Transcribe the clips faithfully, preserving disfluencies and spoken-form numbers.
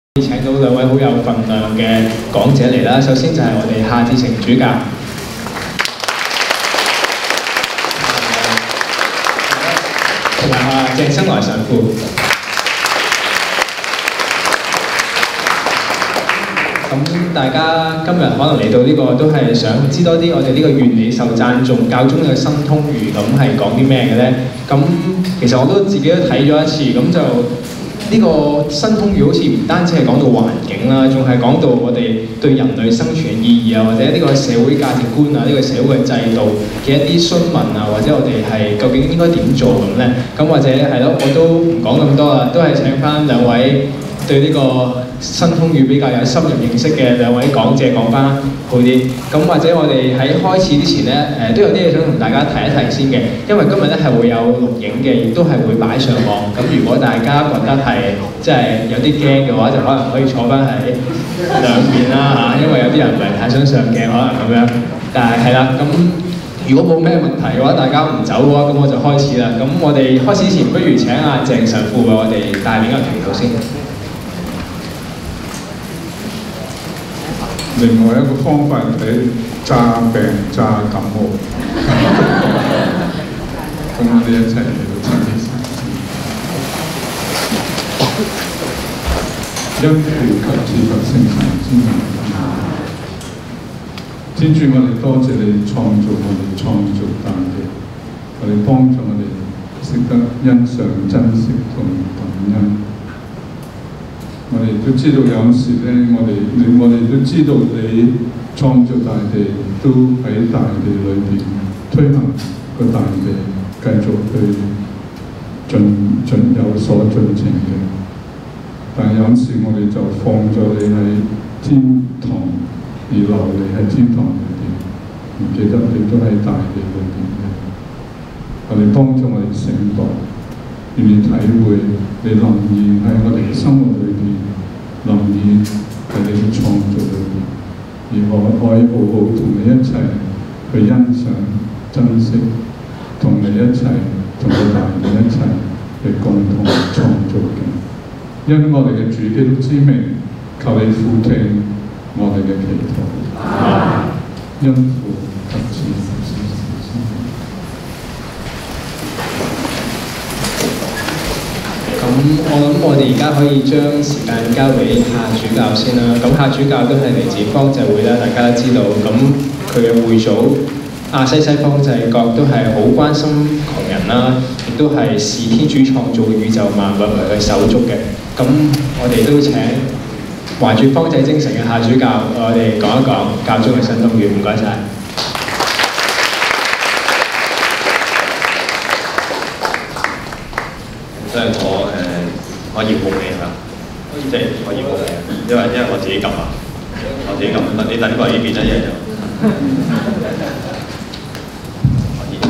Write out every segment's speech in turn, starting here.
請到兩位好有份量嘅講者嚟啦。首先就係我哋夏志誠主教，同埋啊鄭生來神父。咁大家今日可能嚟到呢個都係想知多啲我哋呢個願你受讚頌教宗嘅新通諭咁係講啲咩嘅咧？咁其實我都自己都睇咗一次，咁就。呢個新通諭好似唔單止係講到環境啦，仲係講到我哋對人類生存意義啊，或者呢個社會價值觀啊，呢個社會嘅制度嘅一啲詢問啊，或者我哋係究竟應該點做咁咧？咁或者係咯，我都唔講咁多啦，都係請翻兩位對呢個新通諭比較有深入認識嘅兩位講者講翻好啲。咁或者我哋喺開始之前咧，誒、呃、都有啲嘢想同大家提一提先嘅，因為今日咧係會有錄影嘅，亦都係會擺上網。咁如果大家覺得係即係有啲驚嘅話，就可能可以坐翻喺兩邊啦嚇，因為有啲人唔係太想上鏡，可能咁樣。但係係啦，咁如果冇咩問題嘅話，大家唔走嘅話，咁我就開始啦。咁我哋開始之前，不如請阿鄭神父為我哋帶領一個祈禱先。 另外一個方法係詐病詐感冒，咁我哋一齊嚟到天主因父及子及聖神之名，天主，我哋多謝你創造我哋，創造大地，我哋幫助我哋識得欣賞、珍惜同感恩。我哋都知道有時咧，我哋你我哋都知道你創造大地，都喺大地裏邊推行個大地，繼續去進進有所進程嘅。但有時我哋就放咗你喺天堂，而留你喺天堂裏邊，唔記得你都喺大地裏邊嘅。我哋幫助我哋醒覺，願意體會你臨現喺我哋嘅生活裏邊。臨現喺你嘅創造裏邊，而我可以好好同你一齊去欣賞、珍惜，同你一齊同你大地一齊去共同創造嘅。因我哋嘅主基督之名，求你俯聽我哋嘅祈禱。啊！因父及子及聖神之名。 咁我諗我哋而家可以將時間交俾夏主教先啦。咁夏主教都係嚟自方濟會啦，大家都知道。咁佢嘅會祖亞西西方濟各都係好關心窮人啦，亦都係視天主創造宇宙萬物為佢手足嘅。咁我哋都請懷住方濟精神嘅夏主教，我哋講一講教宗嘅新通諭。唔該晒。 即係我誒、呃、可以報名啦，即係可以報名，因為因為我自己撳啊，我自己撳，你等過嚟呢邊一嘢就可以。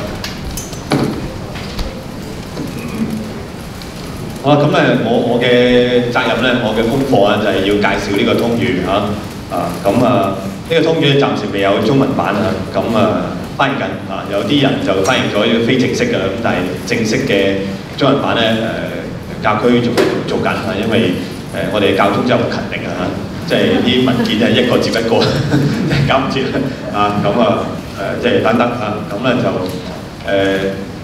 好啦，咁誒我我嘅責任咧，我嘅功課啊就係要介紹呢個通諭嚇啊，咁啊呢、這個通諭暫時未有中文版啊，咁啊翻譯緊啊，有啲人就翻譯咗呢個非正式嘅，咁但係正式嘅。中文版咧誒、呃、教區仲做緊啊，因為誒、呃、我哋教宗真係好勤力啊嚇，即係啲文件係一個接一個，搞唔切啊咁啊誒即係等等啊，咁咧就誒、呃、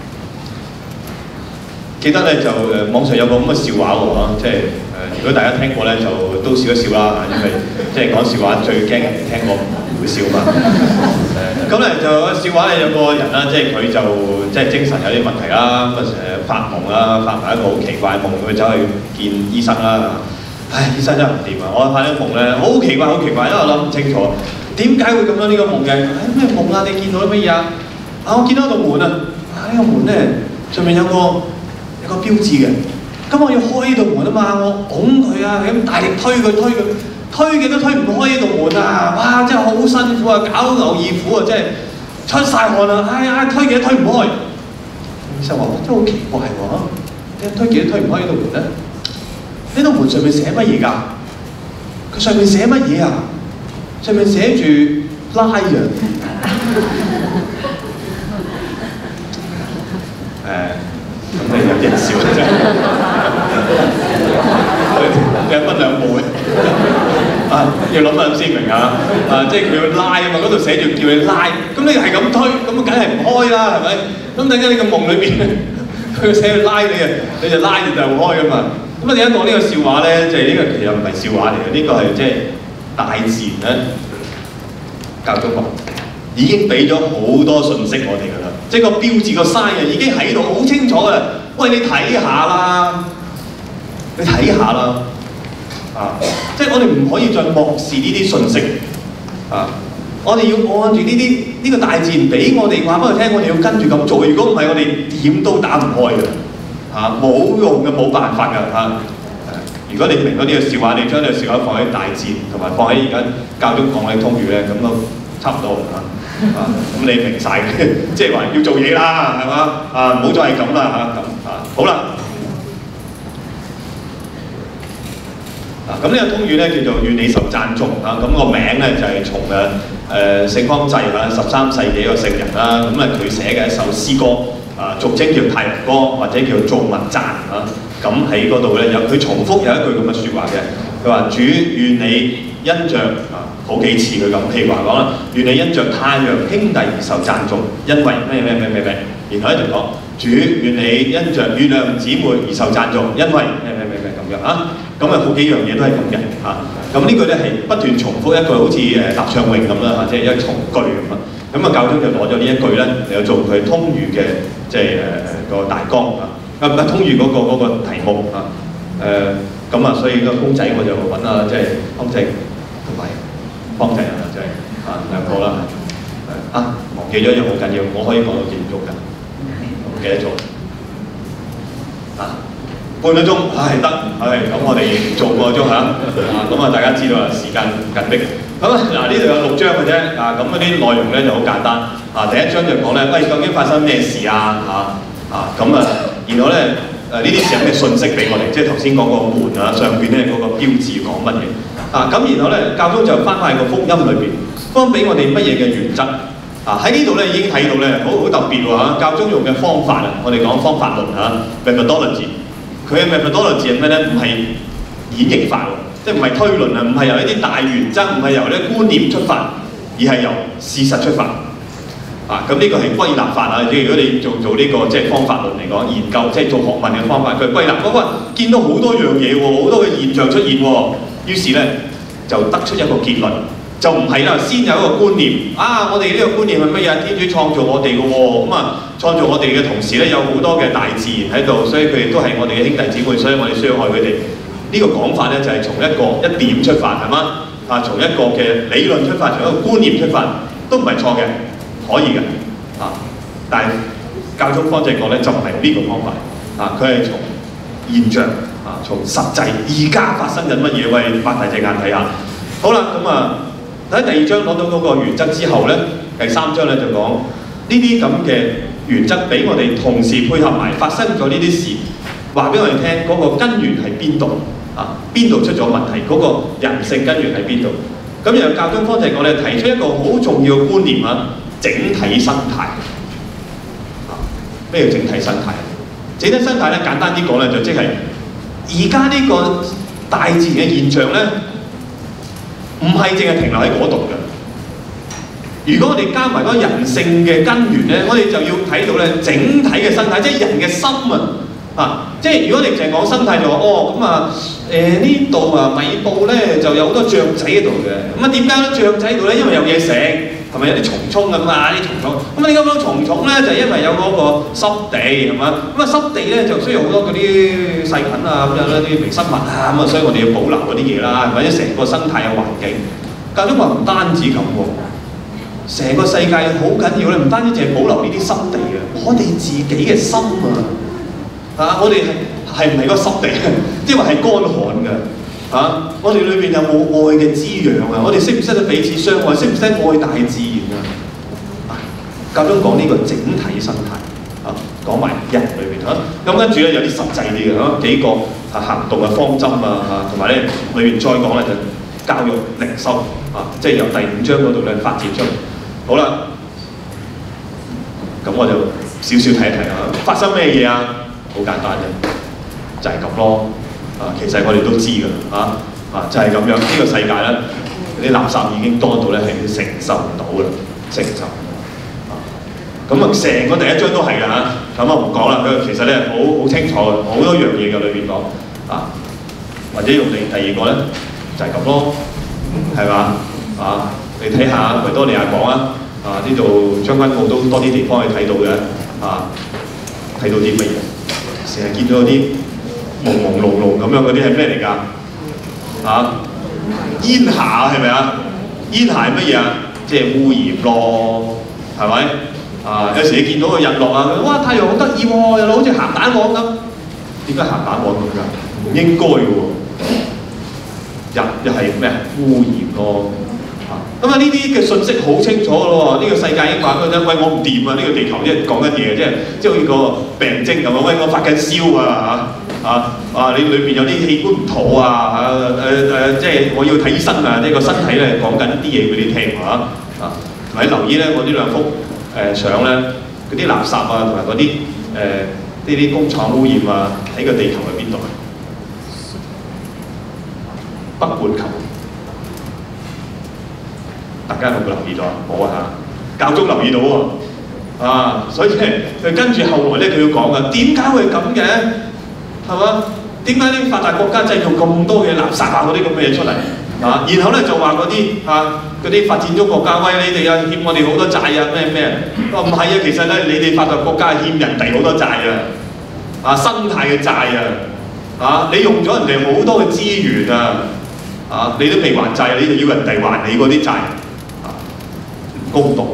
記得咧就誒、呃、網上有個咁嘅笑話喎嚇，即係誒、呃、如果大家聽過咧就都笑一笑啦，因為即係講笑話最驚人哋聽過唔會笑嘛。咁咧就笑話咧有個人啦，即係佢就即係精神有啲問題啦，咁啊成日發夢啦，發埋一個好奇怪嘅夢，佢走去見醫生啦。唉，醫生真係唔掂啊！我發呢個夢咧，好奇怪，好奇怪，因為我諗唔清楚點解會咁樣呢個夢嘅。唉，咩夢啊？你見到啲乜嘢啊？啊，我見到個門啊！啊，呢個門咧上面有個有個標誌嘅。咁我要開呢道門啊嘛，我拱佢啊，咁大力推佢，推佢。推極都推唔開呢道門啊！哇，真係好辛苦啊，搞牛二虎啊，真係出晒汗啊！哎呀，推極都推唔開。醫生話：真係好奇怪喎，點解推極都推唔開呢道門咧？呢道門上面寫乜嘢㗎？佢上面寫乜嘢啊？上面寫住 liar。誒，咁你有啲人笑啫。佢分兩步嘅。 要諗下先明啊！啊，即係佢要拉啊嘛，嗰度寫住叫你拉，咁你係咁推，咁啊梗係唔開啦，係咪？咁等間你個夢裏邊，佢寫住拉你啊，你就拉住就開噶嘛。咁啊點解講呢個笑話咧？即係呢個其實唔係笑話嚟嘅，呢個係即係大自然咧教中國已經俾咗好多信息我哋㗎啦，即係個標誌個 sign 啊已經喺度好清楚㗎。喂，你睇下啦，你睇下啦。啊！即係我哋唔可以再漠視呢啲信息啊！我哋要按住呢啲呢個大自然俾我哋話俾佢聽，我哋要跟住咁做。如果唔係，我哋點都打唔開嘅嚇，冇用嘅，冇辦法㗎嚇。如果你明咗呢個笑話，你將呢個笑話放喺大自然，同埋放喺而家教中講嘅通語咧，咁都差唔多啦嚇。啊，咁你明晒嘅，即係話要做嘢啦，係嘛？啊，唔好再係咁啦嚇，咁啊，好啦。啊，咁呢個通語咧叫做願你受讚頌啊，咁個名咧就係從誒誒聖方濟啊，十三世紀個聖人啦，咁啊佢寫嘅一首詩歌啊，俗稱叫太陽歌或者叫造物讚啊，咁喺嗰度咧有佢重複有一句咁嘅説話嘅，佢話主願你因着啊好幾次佢咁，譬如話講啦，願你因着太陽兄弟而受讚頌，因為咩咩咩咩咩，然後咧就講主願你因着月亮姊妹而受讚頌，因為咩咩咩咩咁樣啊。咁啊，好幾樣嘢都係咁嘅嚇。咁呢句咧係不斷重複一句，好似誒答唱詠咁啦，即係一重句咁啊。咁啊，教宗就攞咗呢一句咧嚟做佢通語嘅即係誒個大綱啊。啊唔係通語嗰個嗰個題目啊。誒咁啊，所以個公仔我就揾啊，即係方濟同埋方濟啊，即係啊兩個啦。啊，忘記咗一樣好緊要，我可以講到幾點鐘㗎？唔記得咗啊！半個鐘，唉得，唉咁我哋做個鐘嚇，咁啊大家知道啦，時間緊迫。咁啊嗱呢度有六章嘅啫，啊咁嗰啲內容咧就好簡單。啊第一章就講咧，喂究竟發生咩事啊？嚇啊咁啊，然後咧誒呢啲係咩信息俾我哋？即係頭先講個門啊，上邊咧嗰個標誌講乜嘢？啊咁然後咧教宗就翻返去個福音裏邊，幫俾我哋乜嘢嘅原則？啊喺呢度咧已經睇到咧，好好特別喎嚇！教宗用嘅方法啊，我哋講方法論嚇 methodology。佢嘅 methodology 係咩咧？唔係演繹法喎，即係唔係推論啊，唔係由一啲大原則，唔係由呢觀念出發，而係由事實出發。啊，咁呢個係歸納法啊！即係如果你做做呢個即係方法論嚟講，研究即係做學問嘅方法，佢歸納嗰個見到好多樣嘢喎，好多嘅現象出現喎，於是咧就得出一個結論。就唔係啦，先有一個觀念啊！我哋呢個觀念係乜嘢？天主創造我哋嘅喎，咁啊創造我哋嘅同時咧，有好多嘅大自然喺度，所以佢哋都係我哋嘅兄弟姊妹，所以我哋需要愛佢哋。呢、這個講法咧就係、是、從一個一點出發，係嘛？啊，從一個嘅理論出發，從一個觀念出發，都唔係錯嘅，可以嘅。啊，但係教宗方濟各咧就唔係呢個方法，啊，佢係從現象啊，從實際而家發生緊乜嘢，喂，擘大隻眼睇下。好啦，咁啊。喺第二章攞到嗰個原則之後咧，第三章咧就講呢啲咁嘅原則俾我哋同時配合埋發生咗呢啲事，話俾我哋聽嗰個根源喺邊度啊？邊度出咗問題？嗰、那個人性根源喺邊度？咁然後教宗方濟各咧提出一個好重要嘅觀念啊，整體生態啊，咩叫整體生態？整體生態咧簡單啲講咧就即係而家呢個大自然嘅現象咧。唔係淨係停留喺嗰度嘅。如果我哋加埋嗰人性嘅根源咧，我哋就要睇到咧整體嘅生態，即係人嘅心啊！啊，即係如果你淨係講生態就話哦咁啊誒呢度啊米埔咧就有好多雀仔喺度嘅。咁啊點解咧雀仔喺度咧？因為有嘢食，係咪有啲蟲蟲咁啊？啲蟲蟲。咁啊點解講蟲蟲咧？就係、因為有嗰個濕地係嘛？咁啊濕地咧就需要好多嗰啲細菌啊咁樣啦，啲微生物啊咁啊，所以我哋要保留嗰啲嘢啦，或者成個生態嘅環境。教宗話唔單止咁喎，成個世界好緊要咧，唔單止淨係保留呢啲濕地啊，我哋自己嘅心啊，啊，我哋係係唔係個濕地？即係話係乾旱嘅。啊！我哋裏邊有冇愛嘅滋養啊？我哋識唔識得彼此相愛？識唔識得愛大自然啊？教宗講呢個整體生態啊，講埋人裏邊啊。咁跟住咧有啲實際啲嘅啊，幾個啊行動嘅方針啊，嚇，同埋咧裏邊再講咧就教育靈修啊，即係由第五章嗰度咧發展出嚟。好啦，咁我就少少睇一睇啊，發生咩嘢啊？好簡單啫，就係咁咯。啊，其實我哋都知㗎，嚇啊，就係、是、咁樣。呢、這個世界咧， 啲垃圾已經多到咧係承受唔到㗎啦，承受唔到。咁啊，成個第一章都係㗎嚇，咁啊唔講啦，佢其實咧好好清楚嘅，好多樣嘢嘅裏邊講啊，或者用你第二個咧就係、是、咁咯，係嘛啊？你睇下維多利亞港啊，啊呢度將軍澳都多啲地方去睇到嘅啊，睇到啲乜嘢？成日見到啲朦朦朧朧咁樣嗰啲係咩嚟㗎？啊，煙霞係咪啊？煙霞係乜嘢啊？即係污染咯，係咪？啊，有時你見到個日落啊，哇太陽好得意喎，日落好似鹹蛋黃咁，點解鹹蛋黃咁㗎？唔應該嘅喎，日又係咩污染咯。咁啊！呢啲嘅信息好清楚咯喎，呢、這個世界已經話嗰陣，喂我唔掂啊！呢、這個地球即係講緊嘢，即係即係好似個病徵咁啊！喂我發緊燒啊嚇啊啊！你裏邊有啲器官唔妥啊誒誒誒，即係我要睇醫生啊！呢、這個身體咧講緊啲嘢俾你聽嚇啊！同埋留意咧，我呢兩幅誒相咧，嗰啲垃圾啊，同埋嗰啲誒呢啲工廠污染啊，喺個地球喺邊度啊？北半球。大家有冇留意到啊？冇啊嚇，教宗留意到喎，啊，所以佢跟住後來咧，佢要講噶，點解會咁嘅？係嘛？點解啲發達國家製造咁多嘅垃圾啊嗰啲咁嘅嘢出嚟啊？然後咧就話嗰啲啊嗰啲發展中國家，喂你哋啊欠我哋好多債啊咩咩？話唔係啊，其實咧你哋發達國家係欠人哋好多債啊，啊生態嘅債啊，啊你用咗人哋好多嘅資源啊，啊你都未還債，你就要人哋還你嗰啲債。公道。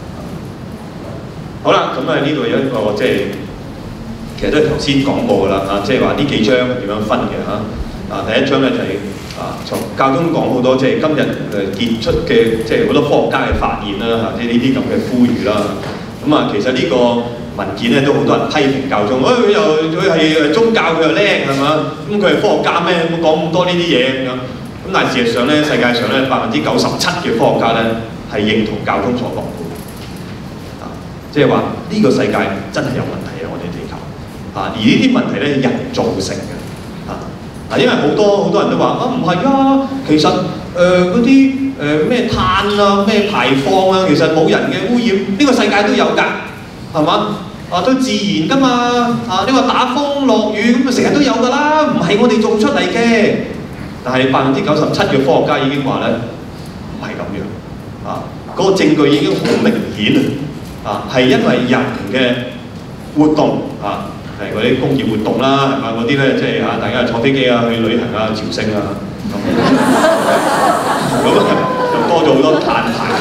好啦，咁啊呢度有一個即係其實都係頭先講過㗎啦嚇，即係話呢幾章點樣分嘅嚇。啊第一章咧就係、是、啊從教宗講好多即係今日誒傑出嘅即係好多科學家嘅發現啦嚇，即係呢啲咁嘅呼籲啦。咁啊其實呢個文件咧都好多人批評教宗，誒、哎、佢又佢係宗教佢又叻係嘛？咁佢係科學家咩？咁講咁多呢啲嘢咁樣。咁但係事實上咧，世界上咧百分之九十七嘅科學家咧，係認同教宗所講嘅，啊，即係話呢個世界真係有問題啊！我哋地球，啊，而呢啲問題咧係人造成嘅，啊，嗱，因為好多好多人都話啊唔係啊，其實誒嗰啲誒咩碳啊、咩排放啊，其實冇人嘅污染，呢、這個世界都有㗎，係嘛？啊，都自然㗎嘛，啊，你話打風落雨咁啊，成日都有㗎啦，唔係我哋做出嚟嘅，但係百分之九十七嘅科學家已經話咧，唔係咁樣。啊！嗰、那個證據已經好明顯啊！係因為人嘅活動啊，係嗰啲工業活動啦，係嘛？嗰啲咧即係啊，大家坐飛機啊，去旅行啊，朝聖啊，咁咁就多咗好多碳排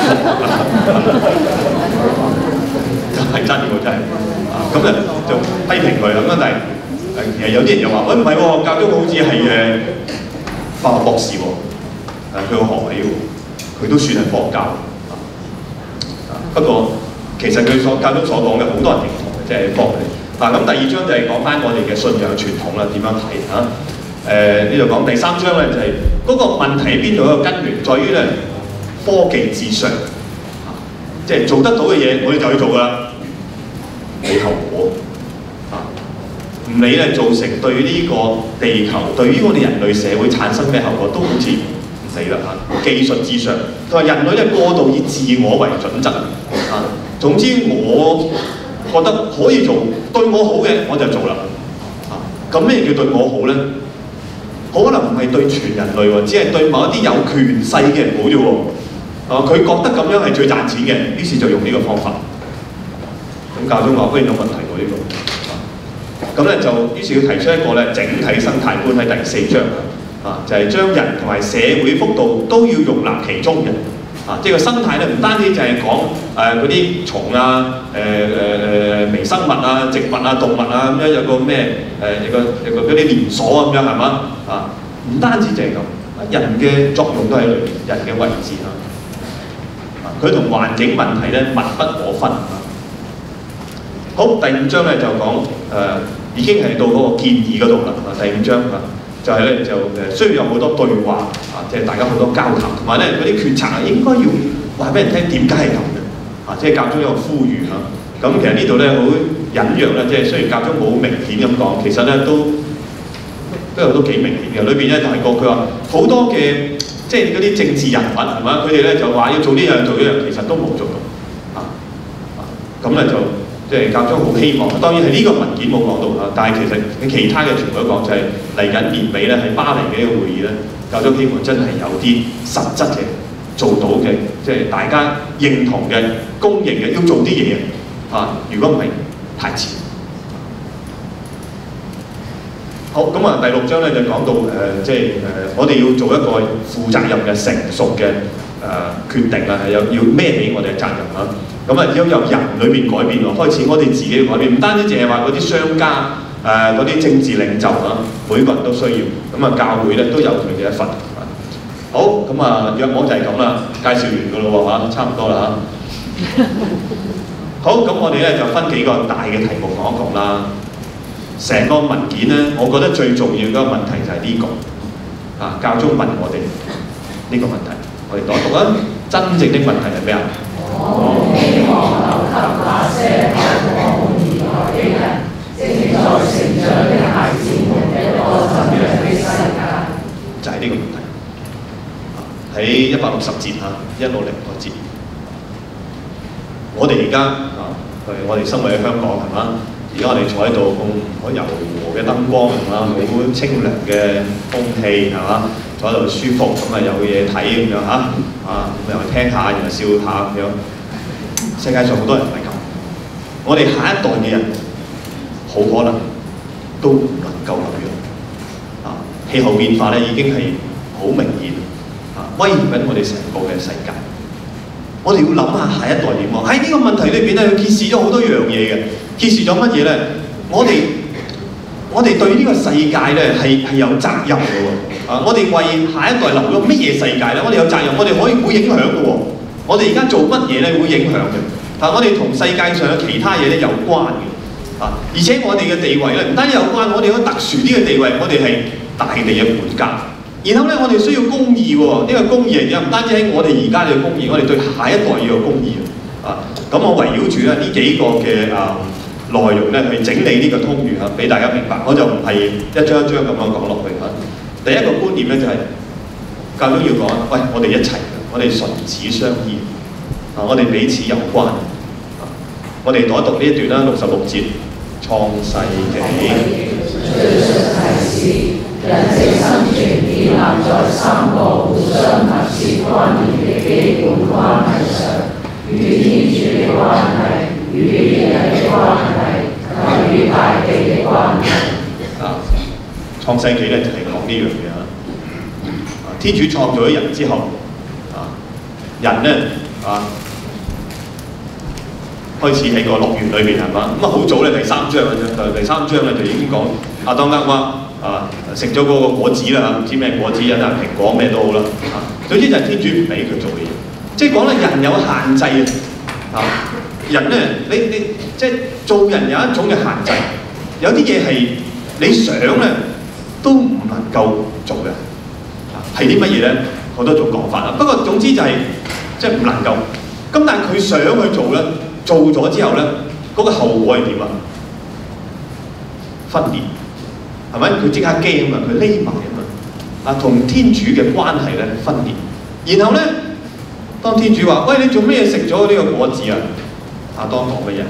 放，係真喎真係啊！咁咧就批評佢咁啊，但係其實有啲人又話：喂唔係喎，教宗好似係誒化學博士喎，誒佢有學位喎。佢都算係科學家啊！不過其實佢所教宗所講嘅好多人認同嘅，即係科學嘅。嗱咁第二章就係講翻我哋嘅信仰傳統啦，點樣睇嚇？誒呢度講第三章咧就係、是、嗰個問題喺邊度？一個根源在於咧科技至上，啊、即係做得到嘅嘢，我哋就去做㗎啦。理後果啊，唔理咧造成對呢個地球、對於我哋人類社會產生咩後果，都好似死啦嚇！技術至上，佢話人類咧過度以自我為準則啊。總之我覺得可以做對我好嘅我就做啦啊。咁咩叫對我好咧？可能唔係對全人類喎，只係對某一啲有權勢嘅人好啫喎。啊，佢覺得咁樣係最賺錢嘅，於是就用呢個方法。咁教宗話：喂，有問題喎呢個。咁咧就於是要提出一個咧整體生態觀喺第四章。啊，就係、是、將人同埋社會幅度都要容納其中嘅，啊，即係個生態咧唔單止就係講誒嗰啲蟲啊、誒誒誒微生物啊、植物啊、動物啊咁樣有個咩誒、呃、有個有個嗰啲連鎖咁樣係嘛？啊，唔單止就係咁，人嘅作用都喺裏邊，人嘅位置啊，啊，佢同環境問題咧密不可分啊。好，第五章咧就講誒、呃、已經係到嗰個建議嗰度啦，啊，第五章啊。就係咧就誒需要有好多對話啊，即係大家好多交談，同埋咧嗰啲決策啊應該要話俾人聽點解係咁嘅啊，即係教宗有個呼籲嚇。咁其實呢度咧好隱約咧，即係雖然教宗冇明顯咁講，其實咧都都有都幾明顯嘅。裏邊咧就係個佢話好多嘅即係嗰啲政治人物係嘛？佢哋咧就話要做呢樣做呢樣，其實都冇做到啊！咁咧就即係教宗好希望，當然係呢個文件冇講到啊，但係其實其他嘅全部都講就係嚟緊年尾咧喺巴黎嘅呢個會議咧，教宗希望真係有啲實質嘅做到嘅，即係大家認同嘅、公認嘅，要做啲嘢啊！如果唔係太遲。好，咁啊，第六章咧就講到誒、呃，即係誒、呃，我哋要做一個負責任嘅成熟嘅誒、呃、決定啦，係有要孭起我哋嘅責任啊。咁啊，要由人裏邊改變喎，開始我哋自己改變，唔單止淨係話嗰啲商家誒嗰啲政治領袖啊，每個人都需要。咁啊，教會咧都有佢嘅一份。好，咁啊，約網就係咁啦，介紹完噶咯喎嚇，差唔多啦嚇。好，咁我哋咧就分幾個大嘅題目講一講啦。成個文件咧，我覺得最重要嘅問題就係呢、這個啊，教宗問我哋呢個問題，我哋讀一讀啊。真正的問題係咩啊？我希望留給那些在我們而來的人，正在成長的孩子們一個怎樣的世界？就係呢個問題。喺一百六十節嚇，一六零個節。我哋而家啊，我哋生活喺香港係嘛？而家我哋坐喺度，咁好柔和嘅燈光係嘛，好清涼嘅空氣係嘛，坐喺度舒服，咁啊有嘢睇咁樣嚇，啊咁又聽下，又笑下咁樣。世界上好多人唔係咁，我哋下一代嘅人好可能都唔能夠咁樣。啊，氣候變化咧已經係好明顯，啊威脅緊我哋成個嘅世界。我哋要諗下下一代點喎？喺呢個問題裏邊咧，佢揭示咗好多樣嘢嘅。揭示咗乜嘢咧？我哋我哋對呢個世界咧係係有責任嘅喎。啊，我哋為下一代留咗乜嘢世界咧？我哋有責任，我哋可以會影響嘅喎。我哋而家做乜嘢咧會影響嘅？啊，我哋同世界上嘅其他嘢咧有關嘅。啊，而且我哋嘅地位咧唔單止有關，我哋有特殊啲嘅地位，我哋係大地嘅管家。然後咧，我哋需要公義喎。呢、這個公義係點？唔單止喺我哋而家嘅公義，我哋對下一代要有公義啊。咁我圍繞住咧呢幾個嘅啊。內容咧去整理呢個通諭嚇，俾大家明白。我就唔係一張一張咁樣講落去嚇。第一個觀念咧就係、是、教宗要講，喂，我哋一齊，我哋唇齒相依，啊，我哋彼此有關。啊，我哋讀一讀呢一段啦，六十六節創世紀。人性生存建立在三個互相密切關聯嘅基本關係上，與天主嘅關係。與人嘅關係，及與大地嘅關係。啊，創世紀咧就係講呢樣嘢啊。天主創造咗人之後，啊，人咧啊開始喺個樂園裏邊係嘛？咁啊好早咧第三章嘅啫，第三章咧就已經講亞當厄娃啊食咗嗰個果子啦，唔知咩果子，有啲蘋果咩都好啦。啊，總之就係天主唔俾佢做嘅嘢，即係講咧人有限制啊。人咧，你你即係做人有一種嘅限制，有啲嘢係你想咧都唔能夠做嘅，係啲乜嘢咧？好多種講法啦。不過總之就係、是、即係唔能夠。咁但係佢想去做咧，做咗之後咧，嗰、那個後果係點啊？分裂係咪？佢即刻驚啊嘛，佢匿埋啊嘛，啊同天主嘅關係咧分裂。然後咧，當天主話：喂，你做咩食咗呢個果子啊？亞當講乜嘢？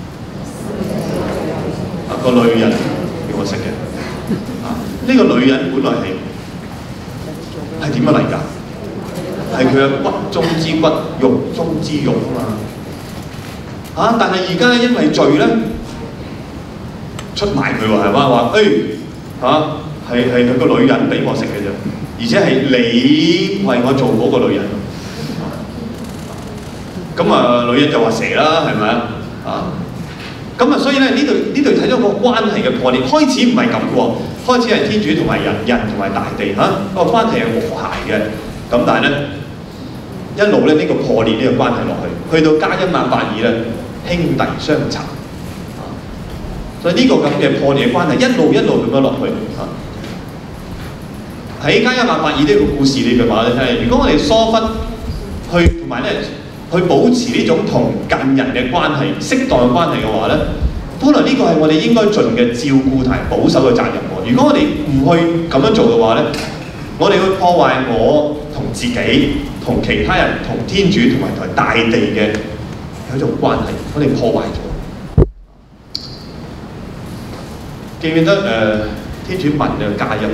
啊，個女人叫我食嘅。啊，呢、這個女人本來係係點樣嚟㗎？係佢嘅骨中之骨、肉中之肉啊嘛。啊，但係而家因為罪咧，出賣佢喎，係嘛？話誒嚇係係佢個女人俾我食嘅啫，而且係你為我做嗰個女人。咁啊，女人就話蛇啦，係咪啊？啊，咁啊，所以咧呢度呢度睇到個關係嘅破裂，開始唔係咁嘅喎，開始係天主同埋人，人同埋大地嚇個、啊、關係係和諧嘅。咁但係咧一路咧呢、這個破裂呢個關係落去，去到加一萬八二咧兄弟相殘啊，所以呢個咁嘅破裂嘅關係一路一路咁樣落去啊。喺加一萬八二呢個故事裏邊話你聽，如果我哋疏忽去同埋咧。去保持呢種同近人嘅關係、適當嘅關係嘅話咧，本來呢個係我哋應該盡嘅照顧同埋保守嘅責任喎。如果我哋唔去咁樣做嘅話咧， 我哋會破壞我同自己、同其他人、同天主同埋同大地嘅有一種關係，我哋破壞咗。記唔記得誒、呃、天主問嘅加音，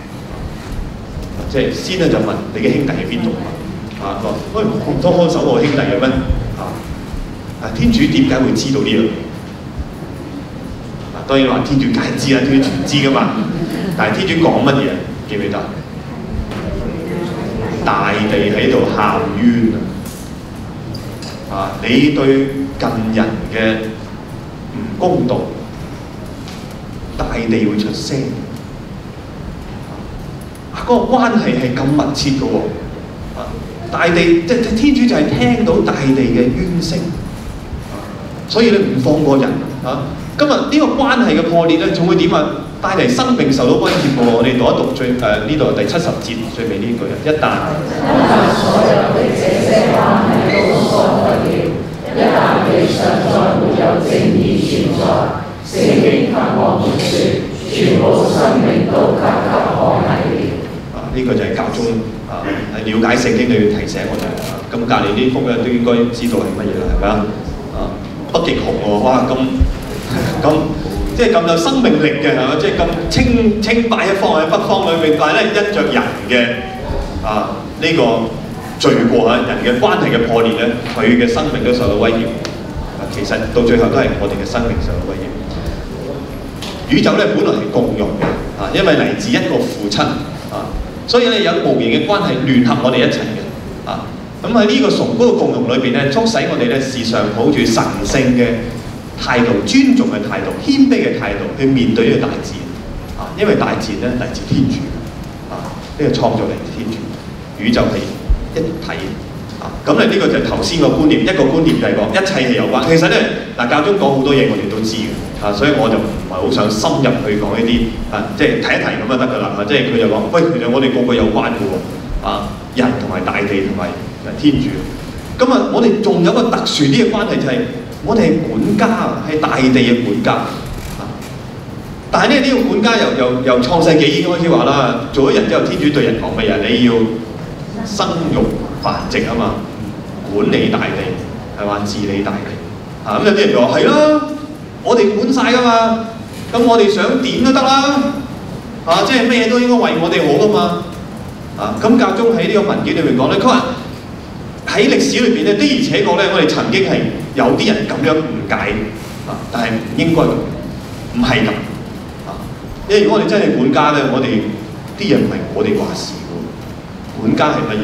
即係先咧就問你嘅兄弟喺邊度啊？話喂咁多看守我兄弟嘅咩？啊啊！天主點解會知道呢樣嘢？啊當然話天主梗係知啦，天主全知噶嘛。但係天主講乜嘢？記唔記得？大地喺度喊冤啊！啊！你對近人嘅唔公道。大地會出聲，啊！嗰、那個關係係咁密切嘅喎，啊！大地即係天主就係聽到大地嘅冤聲，啊！所以你唔放過人啊！今日呢個關係嘅破裂咧，仲會點啊？帶嚟生命受到威脅嘅喎。我哋讀一讀最誒呢度第七十節最尾呢句啊，一旦所有的這些關係都喪不了，一旦地上再沒有正義存在。聖經給我們説，全部生命都岌岌可危了。啊！呢、這個就係教宗啊，係了解聖經都要提醒我哋啊。咁隔離啲福音都應該知道係乜嘢啦，係咪啊？啊，北極熊喎，哇咁咁即係咁有生命力嘅係嘛？即係咁清清白一方喺北方裏面，但係咧因着人嘅啊呢、這個罪過啊，人嘅關係嘅破裂咧，佢嘅生命都受到威脅。啊，其實到最後都係我哋嘅生命受到威脅。宇宙咧本來係共融嘅，啊，因為嚟自一個父親，啊，所以咧有無形嘅關係聯合我哋一齊嘅，啊，咁喺呢個崇高嘅共融裏邊咧，促使我哋咧時常抱住神聖嘅態度、尊重嘅態度、謙卑嘅態度去面對呢個大自然，啊，因為大自然咧嚟自天主，啊，呢、這個創造嚟自天主，宇宙係一體。啊，咁咧呢個就係頭先個觀念，一個觀念就係講一切係有關。其實咧，嗱教宗講好多嘢，我哋都知嘅，啊，所以我就唔係好想深入去講呢啲，啊，即係提一提咁就得㗎啦。啊，即係佢就講，喂，其實我哋個個有關嘅喎，啊，人同埋大地同埋天主。咁啊，我哋仲有個特殊啲嘅關係就係、是，我哋係管家，係大地嘅管家。啊，但係咧呢、這個管家由由由創世紀已經開始話啦，做咗人之後，天主對人講乜嘢？你要生育繁殖啊嘛，管理大地係嘛，治理大地啊。咁有啲人就話係啦，我哋管晒噶嘛，咁我哋想點都得啦，啊，即係咩嘢都應該為我哋好噶嘛，啊，咁教宗喺呢個文件裏面講咧，佢話喺歷史裏邊咧的而且確咧，我哋曾經係有啲人咁樣誤解啊，但係唔應該咁，唔係咁啊，因為如果我哋真係管家咧，我哋啲人唔係我哋話事喎，管家係乜嘢？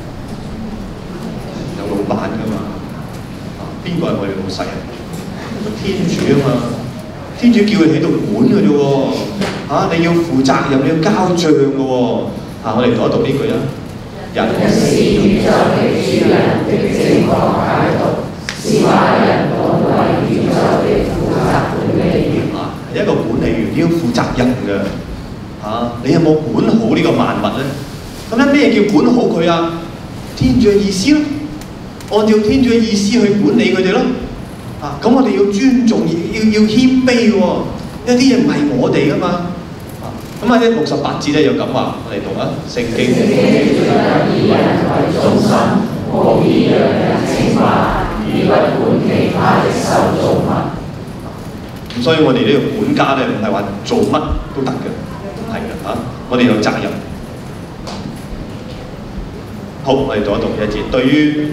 老闆㗎嘛，啊，邊個係我哋老細啊？天主啊嘛，天主叫佢喺度管㗎啫喎，啊，你要負責任，你要交帳㗎喎，啊，我哋讀一讀呢句啊，人是宇宙的主人的正確態度，是把人當為宇宙的負責管理員啊，係一個管理員，你要負責任㗎，啊，你有冇管好呢個萬物咧？咁咧咩叫管好佢啊？天主嘅意思咯。按照天主嘅意思去管理佢哋咯，啊，咁我哋要尊重，要要謙卑喎，因為啲嘢唔係我哋噶嘛，啊，咁喺六十八節咧有咁話，我哋讀啊，聖經。以人為中心，無以讓人稱霸，以不管其他的受造物。咁所以我哋呢個管家咧，唔係話做乜都得嘅，係嘅嚇，我哋有責任。好，我哋讀一讀一節。對於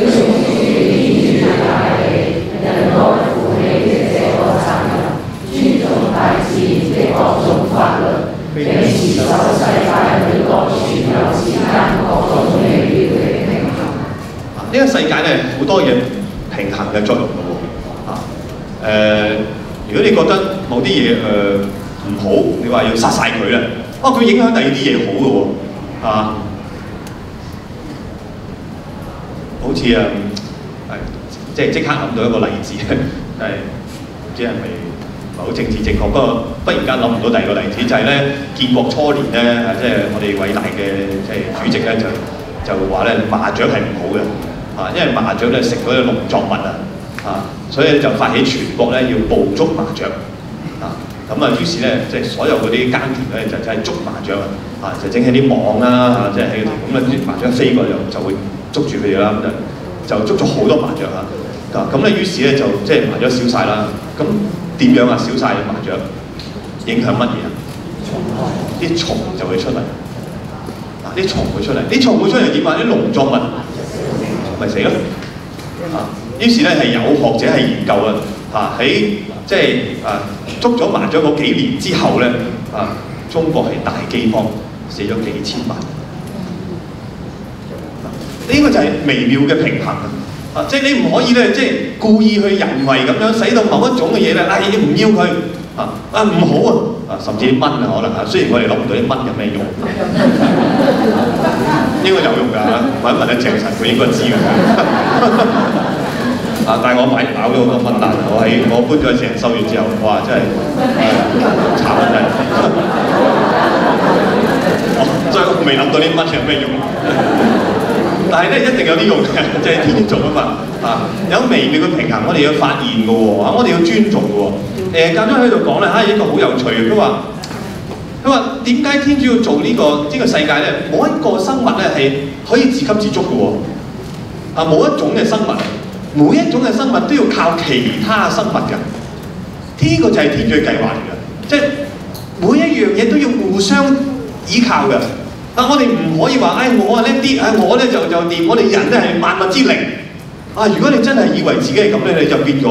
人該負起的這個責任，尊重大自然的各種法律，並持守世界裏各存有之間各種美妙的平衡。啊，呢、這個世界咧好多嘢平衡嘅作用嘅喎。啊，誒、呃，如果你覺得某啲嘢誒唔好，你話要殺晒佢啦，啊，佢影響第二啲嘢好嘅喎，啊。好似啊，係即係即刻諗到一個例子，係唔知係咪唔係好政治正確？不過忽然間諗唔到第二個例子，就係、是、咧建國初年咧，即係我哋偉大嘅即係主席咧就就話咧麻雀係唔好嘅，啊，因為麻雀咧食嗰啲農作物啊，啊，所以就發起全國咧要捕捉麻雀，啊， 咁啊，於是咧，即係所有嗰啲耕田咧，就真係捉麻雀啊，啊就整起啲網啦，嚇，即係喺條咁啊啲麻雀飛過就就會捉住佢哋啦，咁就就捉咗好多麻雀啊，咁咧於是咧就即係麻雀少晒啦，咁點樣啊？少晒嘅麻雀影響乜嘢啊？啲蟲就會出嚟，嗱啲蟲會出嚟，啲蟲會出嚟點啊？啲農作物咪死咯，啊！於是咧係有學者係研究啊，嚇喺即係啊捉咗麻雀嗰幾年之後咧，啊中國係大饑荒，死咗幾千萬。呢、這個就係微妙嘅平衡啊！啊，即係你唔可以咧，即係故意去人為咁樣使到某一種嘅嘢咧，唉、哎，你唔要佢啊啊唔好啊！啊，甚至啲蚊啊，可能啊，雖然我哋諗唔到啲蚊有咩用，應該有用㗎，問一問阿鄭神，佢應該知㗎。啊！但係我買飽咗好多蚊蛋，我喺我搬咗去成收完之後，哇！真係慘啊！真係，所以我未諗到啲蚊有咩用。但係咧一定有啲用嘅，即係天做啊嘛。啊，有微妙嘅平衡，我哋要發現嘅喎，啊，我哋要尊重嘅喎。誒，教宗喺度講咧，啊，一個好有趣嘅，佢話佢話點解天主要做呢、這個呢、這個世界咧？冇一個生物咧係可以自給自足嘅喎。啊，冇一種嘅生物。每一種嘅生物都要靠其他生物㗎，呢、這個就係天主嘅計劃嚟㗎，即係每一樣嘢都要互相依靠㗎。啊，我哋唔可以話，唉、哎，我啊叻啲，唉，我咧就就掂，我哋人咧係萬物之靈。啊，如果你真係以為自己係咁咧，你就變咗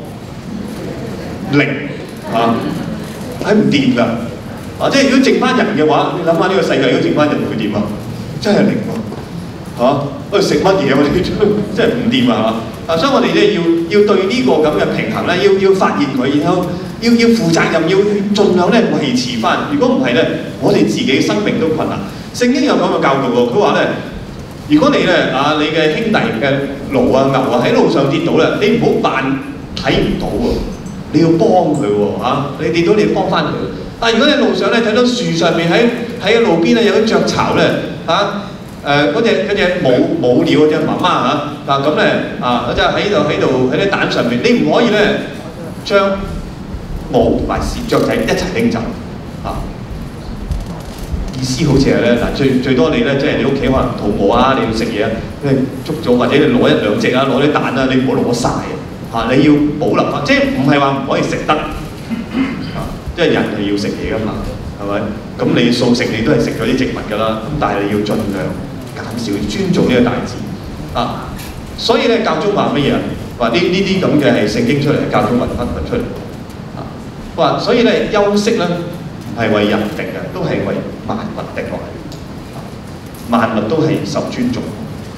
靈啊，係唔掂㗎。啊，即係如果剩翻人嘅話，你諗下呢個世界如果剩翻人會點啊？真係靈喎，嚇！我哋食乜嘢我哋真係唔掂啊！啊，所以我哋咧要要對呢個咁嘅平衡咧，要要發現佢，然後要要負責任，要盡量咧維持翻。如果唔係咧，我哋自己生命都困難。聖經有咁嘅教導喎，佢話咧，如果你咧啊，你嘅兄弟嘅驢啊牛啊喺路上跌倒咧，你唔好扮睇唔到喎，你要幫佢喎嚇，你跌倒你要幫翻佢。但係如果你路上咧睇到樹上面喺喺路邊咧有啲雀巢咧嚇。誒嗰隻嗰隻母母鳥嗰隻媽媽嚇，嗱咁咧啊嗰隻喺度喺度喺啲蛋上面，你唔可以咧將母同埋雀仔一齊拎走啊！意思好似係咧嗱，最最多你咧即係你屋企可能肚餓啊，你要食嘢啊，你捉咗或者你攞一兩隻啊，攞啲蛋啊，你唔好攞晒啊！你要保留翻，即係唔係話唔可以食得啊？因為人係要食嘢噶嘛，係咪？咁你素食你都係食咗啲植物㗎啦，咁但係你要盡量減少，尊重呢個大自然啊！所以咧教宗話乜嘢啊？話呢呢啲咁嘅係聖經出嚟，教宗文分出嚟啊！話所以咧休息咧唔係為人定嘅，都係為萬物定落嚟，萬物都係受尊重。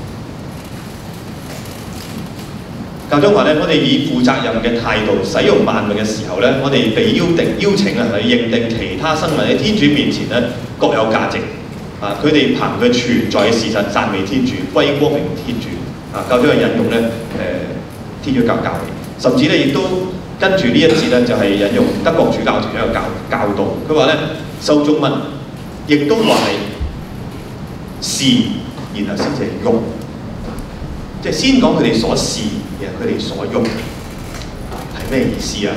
教宗話咧，我哋以負責任嘅態度使用萬物嘅時候咧，我哋被邀定邀請啊，去認定其他生物喺天主面前咧各有價值啊！佢哋憑佢存在嘅事實讚美天主，歸光榮天主啊！教宗係引用咧誒、呃、天主教教理，甚至咧亦都跟住呢一節咧就係、是、引用德國主教團一個教教導，佢話咧受造物亦都話係事，然後先至係用，即係先講佢哋所事。佢哋所用係咩意思啊？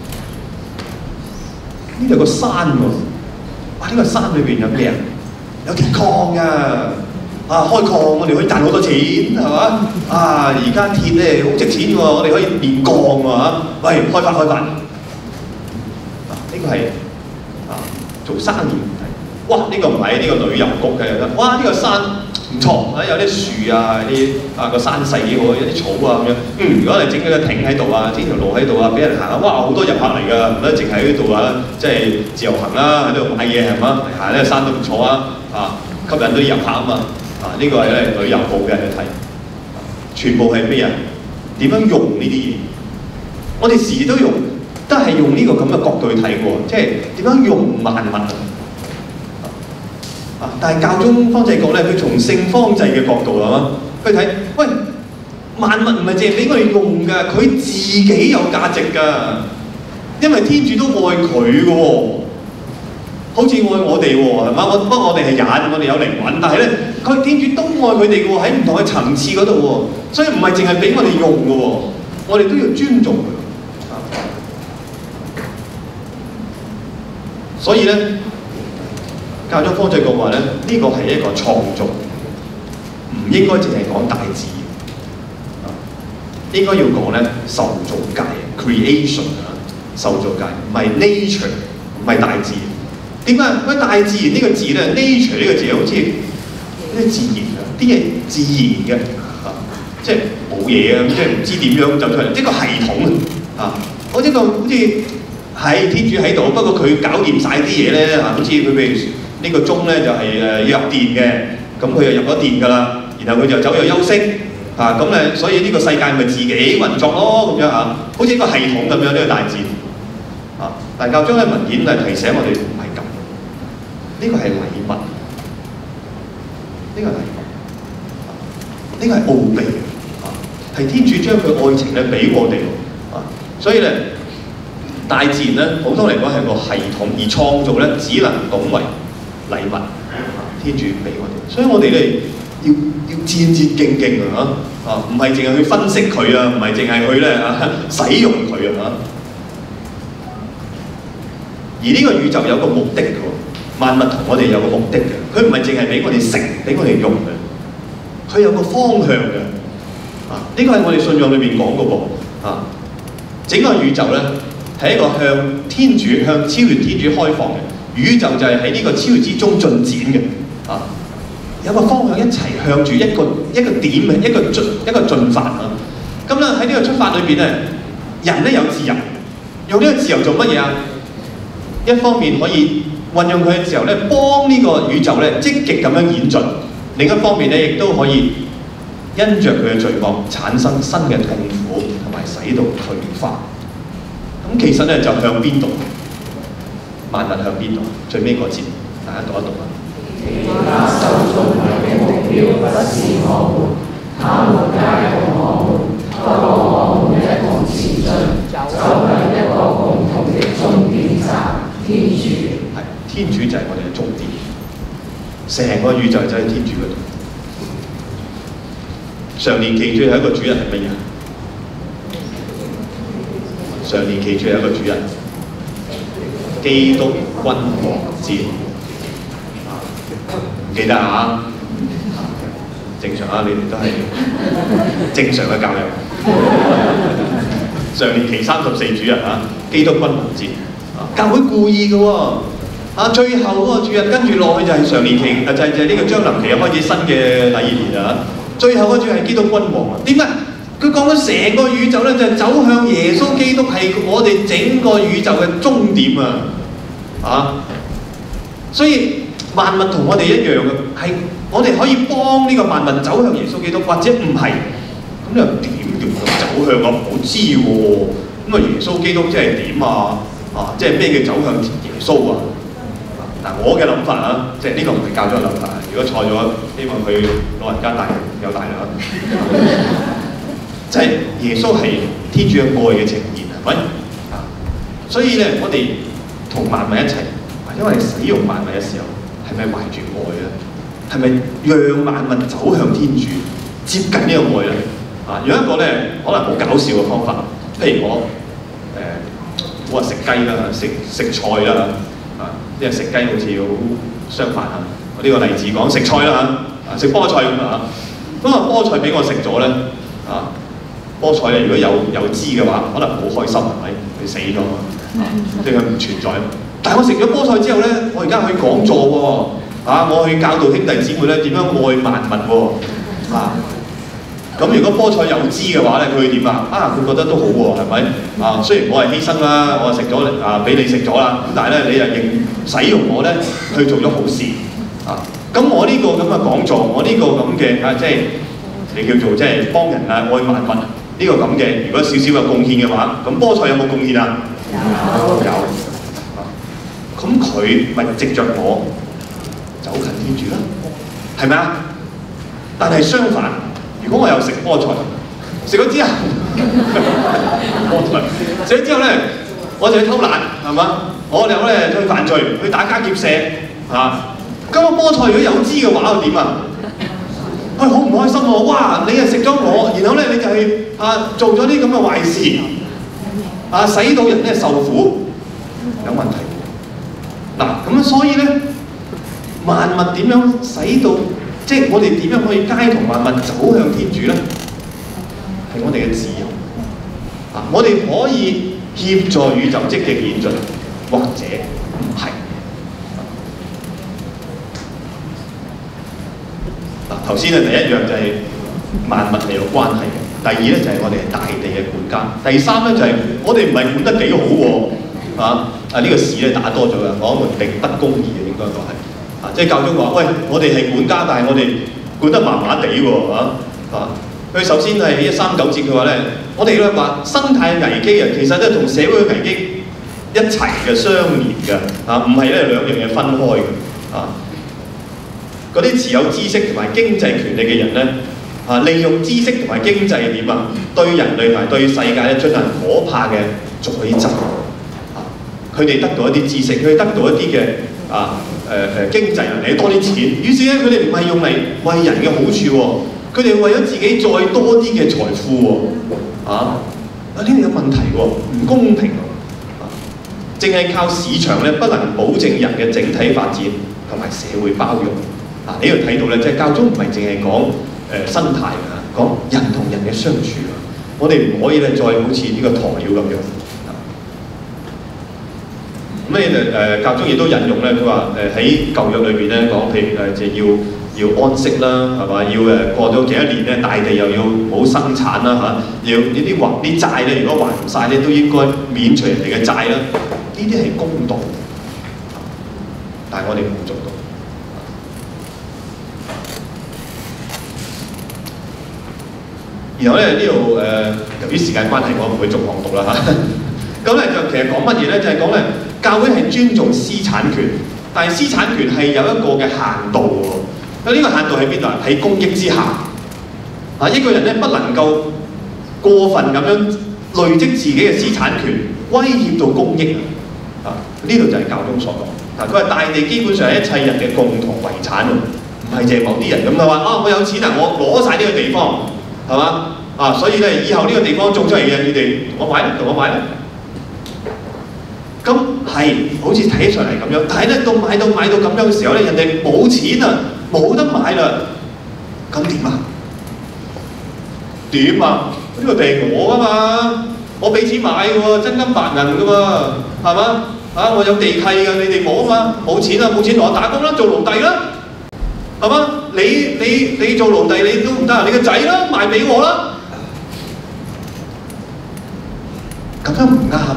呢度有個山喎，哇！呢、這個山裏邊有咩啊？有鐵礦啊！啊，開礦我哋可以賺好多錢，係嘛？啊，而家鐵咧好值錢喎，我哋可以煉鋼喎嚇。喂，開發開發！啊，呢、這個係啊做生意問題。哇！呢、這個唔係呢個旅遊局嘅，哇！呢、這個山。唔錯，有啲樹啊，啲啊個山勢幾好，有啲草啊咁樣。嗯，如果你整咗個艇喺度啊，整條路喺度啊，俾人行啊，哇！好多遊客嚟㗎，唔得淨係喺度啊，即係自由行啦，喺度買嘢係嘛，行呢個山都唔錯啊，啊吸引到啲遊客啊嘛，啊呢、這個係咧旅遊部嘅人去睇，全部係咩啊？點樣用呢啲嘢？我哋時時都用，都係用呢個咁嘅角度去睇喎，即係點樣用萬物。啊！但係教宗方濟各咧，佢從聖方濟嘅角度啊，去睇，喂，萬物唔係淨係俾我哋用㗎，佢自己有價值㗎，因為天主都愛佢嘅喎，好似愛我哋喎，係嘛？我不過我哋係人，我哋有靈魂，但係咧，佢天主都愛佢哋嘅喎，喺唔同嘅層次嗰度喎，所以唔係淨係俾我哋用嘅喎，我哋都要尊重佢。 所以咧，教宗方濟各話咧，呢、這個係一個創造，唔應該淨係講大自然，應該要講咧受造界 creation 啊，受造界唔係 nature， 唔係大自然。點解？因為大自然呢個字咧 ，nature 呢個字好似啲自然啊，啲嘢自然嘅啊，即係冇嘢啊，即係唔知點樣走出嚟，一個系統啊，好似個好似係天主喺度，不過佢搞掂晒啲嘢咧啊，好似佢譬如呢個鐘咧就係誒要入電嘅，咁佢就入咗電㗎啦，然後佢就走去休息啊，咁誒，所以呢個世界咪自己運作咯咁樣啊，好似一個系統咁樣呢、呢個大自然啊，但教宗嘅文件係提醒我哋唔係咁。呢個係禮物，呢個係禮物，呢個係奧秘啊！係天主將佢愛情咧俾我哋啊，所以咧大自然咧普通嚟講係個系統，而創造咧只能講為禮物，天主俾我哋，所以我哋咧要要戰戰兢兢啊！啊，唔係淨係去分析佢啊，唔係淨係去咧啊使用佢啊！而呢個宇宙有個目的㗎喎。萬物同我哋有個目的嘅，佢唔係淨係俾我哋食，俾我哋用嘅，佢有個方向嘅。啊，呢個係我哋信仰裏邊講嘅噃。啊，整個宇宙咧係一個向天主、向超越天主開放嘅宇宙，就係喺呢個超越之中進展嘅。啊，有個方向一齊向住一個一個點嘅一個進一個進發啊。咁咧喺呢個出發裏邊咧，人咧有自由，用呢個自由做乜嘢啊？一方面可以運用佢嘅時候咧，幫呢個宇宙咧積極咁樣演進；另一方面咧，亦都可以因着佢嘅罪惡產生新嘅痛苦，同埋使到退化。咁其實咧就向邊度？萬物向邊度？最尾嗰節，大家讀一讀啊！ 那受造物嘅目標不是我們，他們皆同我們，不過我們一同前進，走向一個共同嘅終點站——天主。 天主就係我哋嘅終點，成個宇宙就喺天主嗰度。常年期最後一個主人係乜嘢？常年期最後一個主人，基督君王節。唔記得啊？正常啊，你哋都係正常嘅教育。常年期三十四主人啊，基督君王節。教會故意嘅喎。啊，最後嗰個主日跟住落去就係常年期，啊就係就係呢個將臨期開始新嘅禮儀年啊！最後嗰主係基督君王啊！點解？佢講緊成個宇宙咧，就係走向耶穌基督係我哋整個宇宙嘅終點啊！啊！所以萬物同我哋一樣嘅，係我哋可以幫呢個萬物走向耶穌基督，或者唔係。咁你又點叫走向啊？我知喎。咁啊，耶穌基督即係點啊？啊，即係咩叫走向耶穌啊？嗱，我嘅諗法啊，即係呢個唔係教宗嘅諗法。如果錯咗，希望佢老人家大有大量。就係耶穌係天主嘅愛嘅呈現，係咪？啊，所以咧，我哋同萬物一齊，因為使用萬物嘅時候，係咪懷住愛咧？係咪讓萬物走向天主，接近呢個愛咧？啊，有一個咧可能好搞笑嘅方法，譬如我誒，我話食雞啦，食食菜啦。即係食雞好似好相反啊！我呢個例子講食菜啦嚇，啊食菠菜咁啊，咁啊菠菜俾我食咗咧啊，菠菜咧如果有有枝嘅話，可能好開心係咪？佢死咗啊，即係佢唔存在。但係我食咗菠菜之後咧，我而家去講座喎，啊我去教導兄弟姊妹咧點樣愛萬物喎，啊咁如果菠菜有枝嘅話咧，佢會點啊？啊，佢覺得都好喎，係咪？啊，雖然我係犧牲啦，我食咗啊，俾你食咗啦，咁但係咧，你又認使用我咧去做咗好事啊！咁我呢個咁嘅講座，我呢個咁嘅啊，即係你叫做即係幫人啊，愛萬物呢個咁嘅，如果少少嘅貢獻嘅話，咁菠菜有冇貢獻啊？有有啊！咁佢咪藉着我走近天主啦，係咪啊？但係相反。如果我又食菠菜，食咗之後，菠菜食咗之後咧，我就去偷懶，係嘛？我哋咧去犯罪，去打家劫舍，嚇。咁個菠菜如果有枝嘅話，點啊？佢好唔開心喎！哇！你係食咗我，然後咧你就係啊做咗啲咁嘅壞事，啊使到人咧受苦，有問題。 嗱咁所以咧，萬物點樣使到，即係我哋點樣可以街同萬物走向天主咧？係我哋嘅自由。啊，我哋可以協助宇宙積極演進，或者唔係。嗱，頭先咧第一樣就係萬物係有關係嘅。第二咧就係我哋係大地嘅管家，第三咧就係我哋唔係管得幾好喎，啊啊呢個市咧打多咗啦，我們並不公義嘅應該講係，啊即係教宗話，喂我哋係管家，但係我哋管得麻麻地喎，啊啊佢首先係一三九節佢話咧，我哋咧話生態危機啊，其實咧同社會嘅危機一齊嘅相連嘅，啊唔係咧兩樣嘢分開嘅，啊嗰啲持有知識同埋經濟權利嘅人咧。啊！利用知識同埋經濟點啊，對人類同埋對世界咧進行可怕嘅宰責。啊！佢哋得到一啲知識，佢哋得到一啲嘅啊誒誒經濟能力多啲錢，於是咧佢哋唔係用嚟為人嘅好處喎，佢哋為咗自己再多啲嘅財富喎。啊！啊呢個有問題喎，唔公平喎。啊！淨係靠市場咧，不能保證人嘅整體發展同埋社會包容。啊！呢度睇到咧，即係教宗唔係淨係講。誒生態啊，講人同人嘅相處啊，我哋唔可以咧再好似呢個鴕鳥咁樣。咁咧誒教宗亦都引用咧，佢話誒喺舊約裏邊咧講，譬如誒就要要安息啦，係嘛？要誒過咗幾多年咧，大地又要冇生產啦嚇，要呢啲還啲債咧，如果還唔晒咧，都應該免除人哋嘅債啦。呢啲係公道，但係我哋冇做到。然後咧呢度誒，由於時間關係，我唔會逐項讀啦嚇。咁咧就其實講乜嘢咧？就係講咧，教會係尊重私產權，但係私產權係有一個嘅限度喎。咁呢個限度喺邊度啊？喺公益之下。啊，一個人咧不能夠過分咁樣累積自己嘅私產權，威脅到公益啊！呢度就係教宗所講。啊，佢話大地基本上係一切人嘅共同遺產喎，唔係淨係某啲人咁嘅話啊！我有錢啊，我攞晒呢個地方。係嘛？啊，所以咧，以後呢個地方種出嚟嘅，你哋同我買啦，同我買啦。咁係好似睇上嚟咁樣，但係咧到買到買到咁樣嘅時候咧，人哋冇錢啊，冇得買啦，咁點啊？點啊？呢個地係我㗎嘛，我俾錢買嘅喎，真金白銀㗎嘛，係嘛？啊，我有地契㗎，你哋冇啊嘛，冇錢啊，冇錢同我打工啦，做奴隸啦。係嘛？你你你做奴隸你都唔得啊！你個仔啦，賣俾我啦，咁樣唔啱，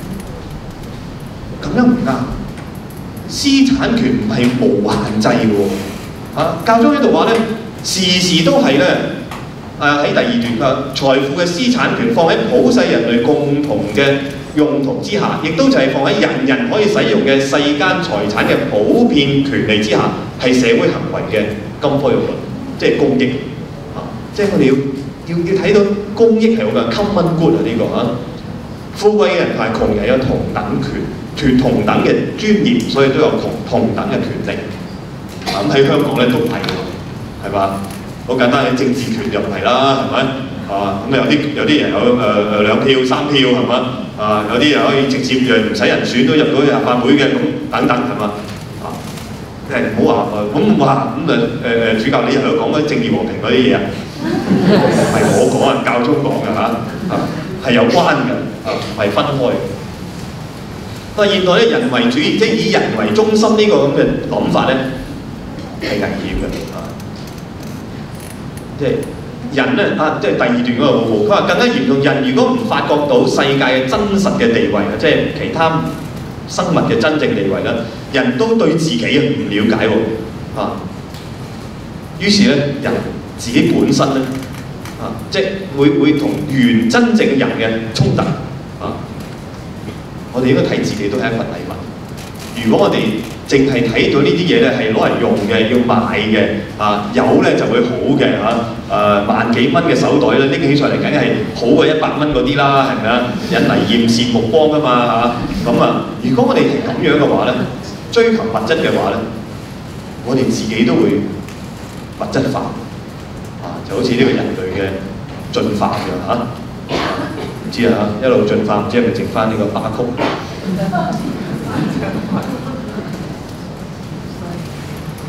咁樣唔啱。私產權唔係無限制嘅喎。啊，教宗喺度話咧，時時都係咧，誒喺第二段嘅財富嘅私產權放喺普世人類共同嘅用途之下，亦都就係放喺人人可以使用嘅世間財產嘅普遍權利之下。係社會行為嘅金科玉律，即係公益啊！即係我哋要要要睇到公益係好嘅 common good 啊！呢、這個啊，富貴嘅人同埋窮人有同等權、權同等嘅專業，所以都有同同等嘅權利。咁、啊、喺香港咧都唔係喎，係嘛？好簡單，喺政治權就唔係啦，係咪？啊咁有啲有啲人有誒誒、呃、兩票三票係嘛？啊有啲人可以直接誒唔使人選都入到立法會嘅咁等等係嘛？誒唔好話誒，咁唔好話咁誒誒誒主教，你又喺度講嗰啲正義和平嗰啲嘢啊？唔係我講啊，教宗講嘅嚇，啊係有關嘅，啊唔係分開。但係現代咧人為主義，即係以人為中心呢個咁嘅諗法咧，係危險嘅啊！即係人咧啊，即係第二段嗰個好好，佢話更加嚴重，人如果唔發覺到世界嘅真實嘅地位啊，即係其他生物嘅真正地位啦，人都對自己啊唔了解喎啊，於是咧人自己本身咧啊，即係會會同原真正人嘅衝突啊，我哋應該睇自己都係一份禮物。如果我哋淨係睇到呢啲嘢咧係攞嚟用嘅，要買嘅啊，有咧就會好嘅嚇，誒、啊、萬幾蚊嘅手袋咧拎起上嚟梗係好過一百蚊嗰啲啦，係咪啊？引嚟艷羨目光㗎嘛嚇，咁啊，如果我哋係咁樣嘅話咧，追求物質嘅話咧，我哋自己都會物質化啊，就好似呢個人類嘅進化嘅嚇，唔知啊一路進化，唔知係咪剩翻呢個巴曲？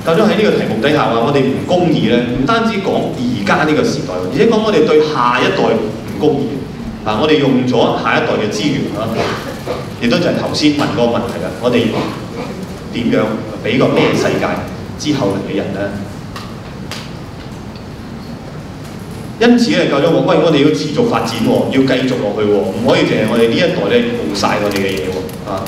教宗喺呢個題目底下話我哋唔公義咧，唔單止講而家呢個時代，而且講我哋對下一代唔公義。嗱，我哋用咗下一代嘅資源啦，亦都就係頭先問嗰個問題啦。我哋點樣俾個咩世界之後嚟嘅人咧？因此咧，教咗我，喂，我哋要持續發展喎，要繼續落去喎，唔可以淨係我哋呢一代咧冇晒我哋嘅嘢喎，啊！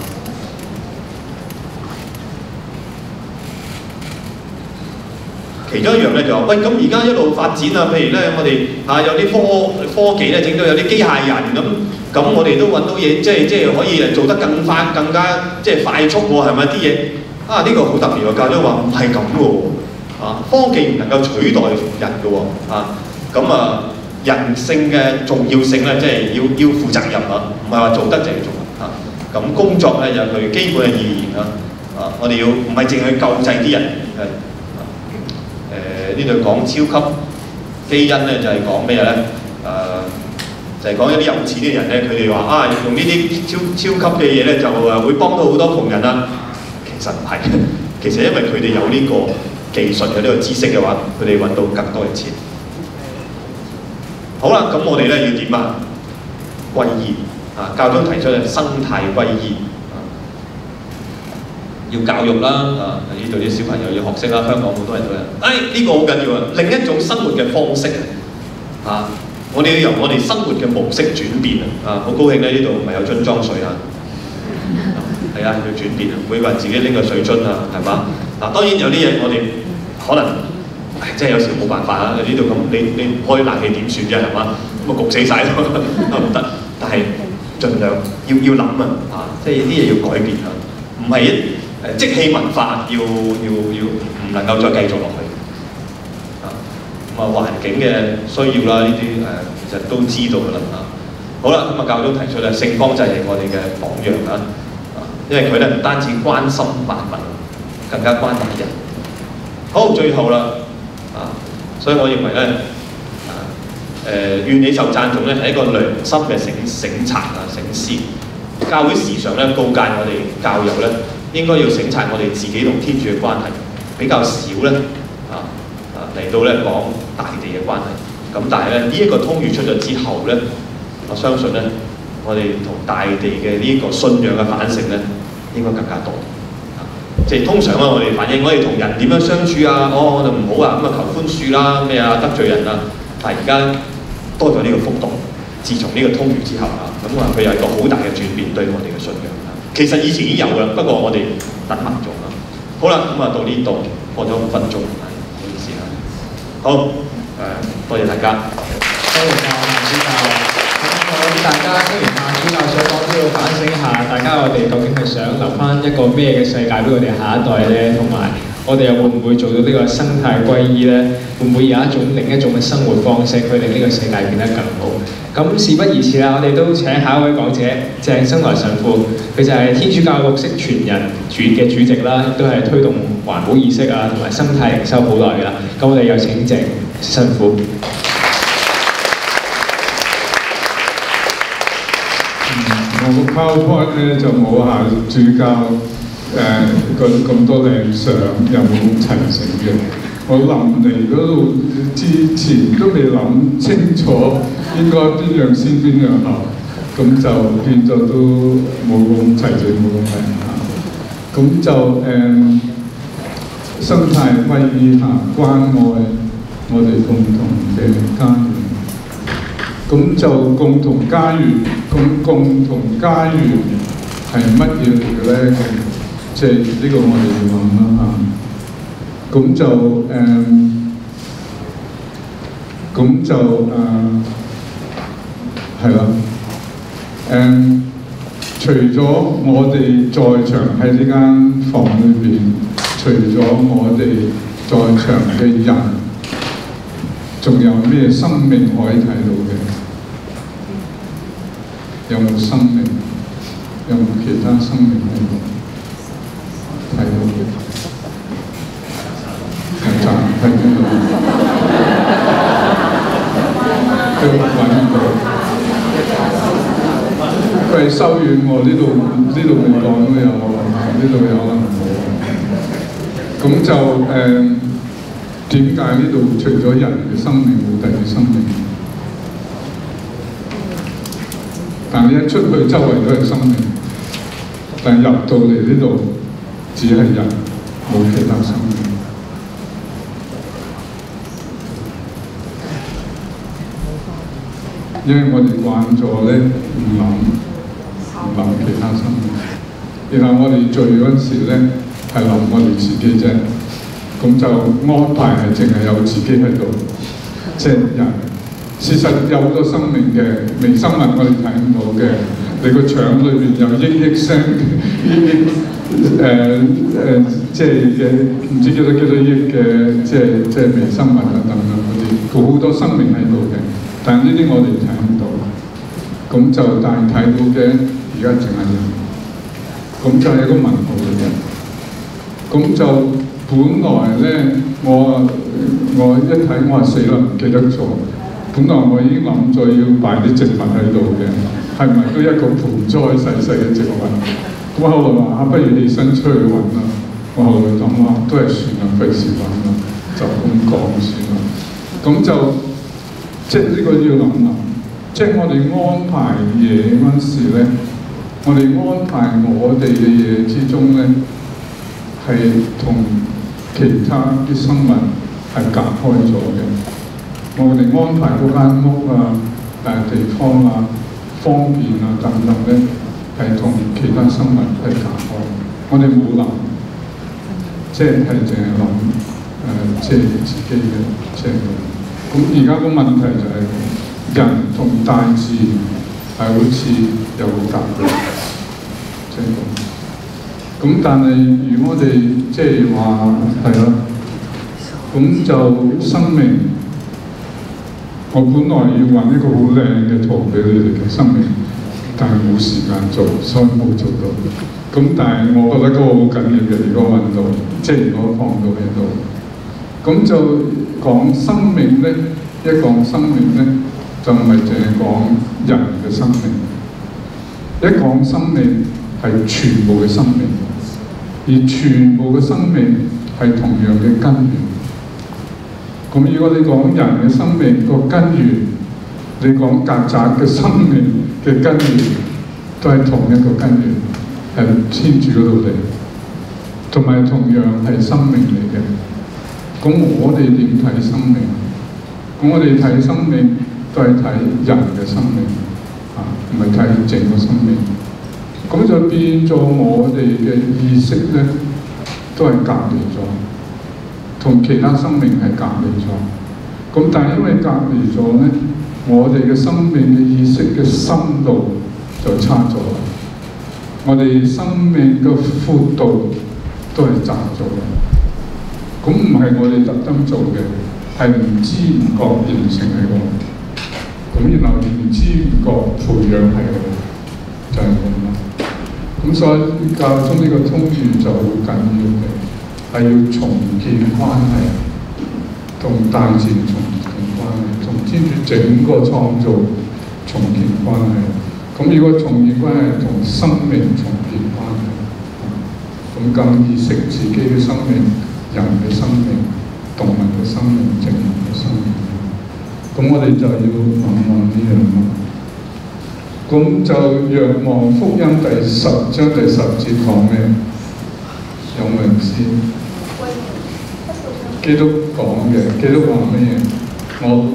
其中一樣咧就話，喂，咁而家一路發展啊，譬如咧，我哋啊有啲科科技咧整到有啲機械人咁，咁我哋都揾到嘢，即係即係可以做得更快、更加即係快速喎，係咪啲嘢？啊，呢、這個好特別喎，教咗話唔係咁嘅喎，啊，科技唔能夠取代人嘅喎，啊。咁啊，人性嘅重要性咧，即係要要負責任啊，唔係話做得就係做啊。咁工作咧有佢基本嘅意義啊。啊，我哋要唔係淨係救濟啲人誒？誒呢度講超級基因咧，就係講咩咧？誒、呃、就係、是、講一啲有錢嘅人咧，佢哋話啊，用呢啲超超級嘅嘢咧，就誒會幫到好多窮人啦。其實唔係，其實因為佢哋有呢個技術有呢個知識嘅話，佢哋揾到更多嘅錢。好啦，咁我哋咧要點啊？歸依啊！教宗提出嘅生態歸依啊，要教育啦啊！呢度啲小朋友要學識啦。香港好多人都係，哎呢、這個好緊要啊！另一種生活嘅方式啊，我哋要由我哋生活嘅模式轉變啊！好高興咧，呢度唔係有樽裝水啊，係啊，要轉變啊！每個人自己拎個水樽啊，係嘛？嗱，當然有啲嘢我哋可能。即係有時冇辦法啊！呢度咁，你你開冷氣點算啫？係嘛？咁啊焗死晒咯，都唔得。但係盡量要要諗啊！啊，即係啲嘢要改變啊！唔係一誒即棄文化，要要要唔能夠再繼續落去啊！咁啊環境嘅需要啦，呢啲誒其實都知道㗎啦啊！好啦，咁啊教宗提出咧，聖方濟係我哋嘅榜樣啦啊！因為佢咧唔單止關心萬民，更加關懷人。好，最後啦。啊，所以我認為咧，啊，誒願你受讚頌咧係一個良心嘅省省察啊、省思。教會時常咧告誡我哋教友咧，應該要省察我哋自己同天主嘅關係，比較少咧啊啊嚟到咧講大地嘅關係。咁但係咧呢一個通諭出咗之後咧，我相信咧我哋同大地嘅呢個信仰嘅反省咧，應該更加多。即係通常咧，我哋反映我哋同人點樣相處啊？哦，我哋唔好啊，咁啊求寬恕啦，咩啊得罪人啊！但係而家多咗呢個幅度，自從呢個通諭之後啊，咁啊佢有一個好大嘅轉變對我哋嘅信仰啊。其實以前已經有啦，不過我哋等慢咗啦。好啦，咁啊到呢度過咗五分鐘，唔好意思啊。好，誒、呃、多謝大家。 多謝教主教。咁我諗大家雖然教主教所講都要反省一下，大家我哋究竟係想留翻一個咩嘅世界俾我哋下一代咧？同埋我哋又會唔會做到呢個生態歸依咧？會唔會有一種另一種嘅生活方式，去令呢個世界變得更好？咁事不宜遲啦，我哋都請下一位講者鄭生來神父，佢就係天主教綠色傳人主嘅主席啦，亦都係推動環保意識啊同埋生態靈修好耐㗎啦。咁我哋有請鄭神父。 我個 PowerPoint 咧就冇下主教誒咁咁多靚相，又冇齊整嘅。我臨嚟嗰度之前都未諗清楚應該邊樣先邊樣後，咁就變咗都冇咁齊整，冇咁靚嚇。咁就誒、嗯、生態歸依下關愛我哋共同嘅家園。咁就共同家園，共共同家園係乜嘢嚟嘅咧？即係呢個我哋要諗啦嚇。咁就誒，咁、呃、就誒係啦。誒、呃，除咗我哋在場喺呢間房裏邊，除咗我哋在場嘅人，仲有咩生命可以睇到嘅？有冇生命？有冇其他生命喺度睇到嘅？係站喺邊度？都揾唔到。佢係修院喎，呢度呢度未講都有，呢度有啦。咁咁就誒點解呢度除咗人嘅生命冇第二生命？但你一出去周圍都係生命，但入到嚟呢度只係人，冇其他生命。因為我哋慣咗咧唔諗唔諗其他生命，然後我哋做嗰陣時咧係諗我哋自己啫，咁就安排係淨係有自己喺度，即係人。事實有好多生命嘅微生物我哋睇唔到嘅，你個腸裏邊有億億聲、億億誒誒，即係嘅唔知幾多幾多億嘅，即係即係微生物啊等等嗰啲，好多生命喺度嘅。但係呢啲我哋睇唔到，咁就但係睇到嘅而家淨係人，咁就係一個問號嚟嘅。咁就本來咧，我我一睇我話死啦，唔記得咗。本來我已經諗咗要擺啲植物喺度嘅，係咪都一個盆栽細細嘅植物？咁後來話啊，不如起身出去揾啦。我後來諗話都係算啦，費事揾啦，就咁講算啦。咁就即係呢個要諗諗，即係我哋安排嘢嗰陣時咧，我哋安排我哋嘅嘢之中咧，係同其他啲生物係隔開咗嘅。我哋安排嗰間屋啊、誒地方啊、方便啊等等咧，係同其他生物係隔開。我哋冇諗，即係係淨係諗誒，即係自己嘅，即係咁。而家個問題就係、是、人同大自然係好似有隔離，即係咁。咁但係如果我哋即係話係咯，咁就生命。我本來要揾一個好靚嘅圖俾你哋嘅生命，但係冇時間做，所以冇做到。咁但係我覺得嗰個好緊要嘅，如果揾到，即係如果放到喺度，咁就講生命咧。一講生命咧，就唔係淨係講人嘅生命。一講生命係全部嘅生命，而全部嘅生命係同樣嘅根源。咁如果你講人嘅生命個根源，你講曱甴嘅生命嘅根源，都係同一個根源，係天主嗰度嚟，同埋同樣係生命嚟嘅。咁我哋點睇生命？咁我哋睇生命都係睇人嘅生命，啊，唔係睇整個生命。咁就變咗我哋嘅意識咧，都係隔離咗。同其他生命係隔離咗，咁但係因為隔離咗咧，我哋嘅生命嘅意識嘅深度就差咗啦，我哋生命嘅闊度都係窄咗嘅。咁唔係我哋特登做嘅，係唔知唔覺形成喺度，咁然後唔知唔覺培養喺度，就係咁啦。咁所以教宗呢個通諭就好緊要嘅。係要重建關係，同大自然重建關係，同天主整個創造重建關係。咁如果重建關係同生命重建關係，咁更意識自己嘅生命、人嘅生命、動物嘅生命、植物嘅生命。咁我哋就要問問呢樣咯。咁就《若望福音》第十章第十節講咩？有冇人知？基督講嘅，基督話咩嘢？我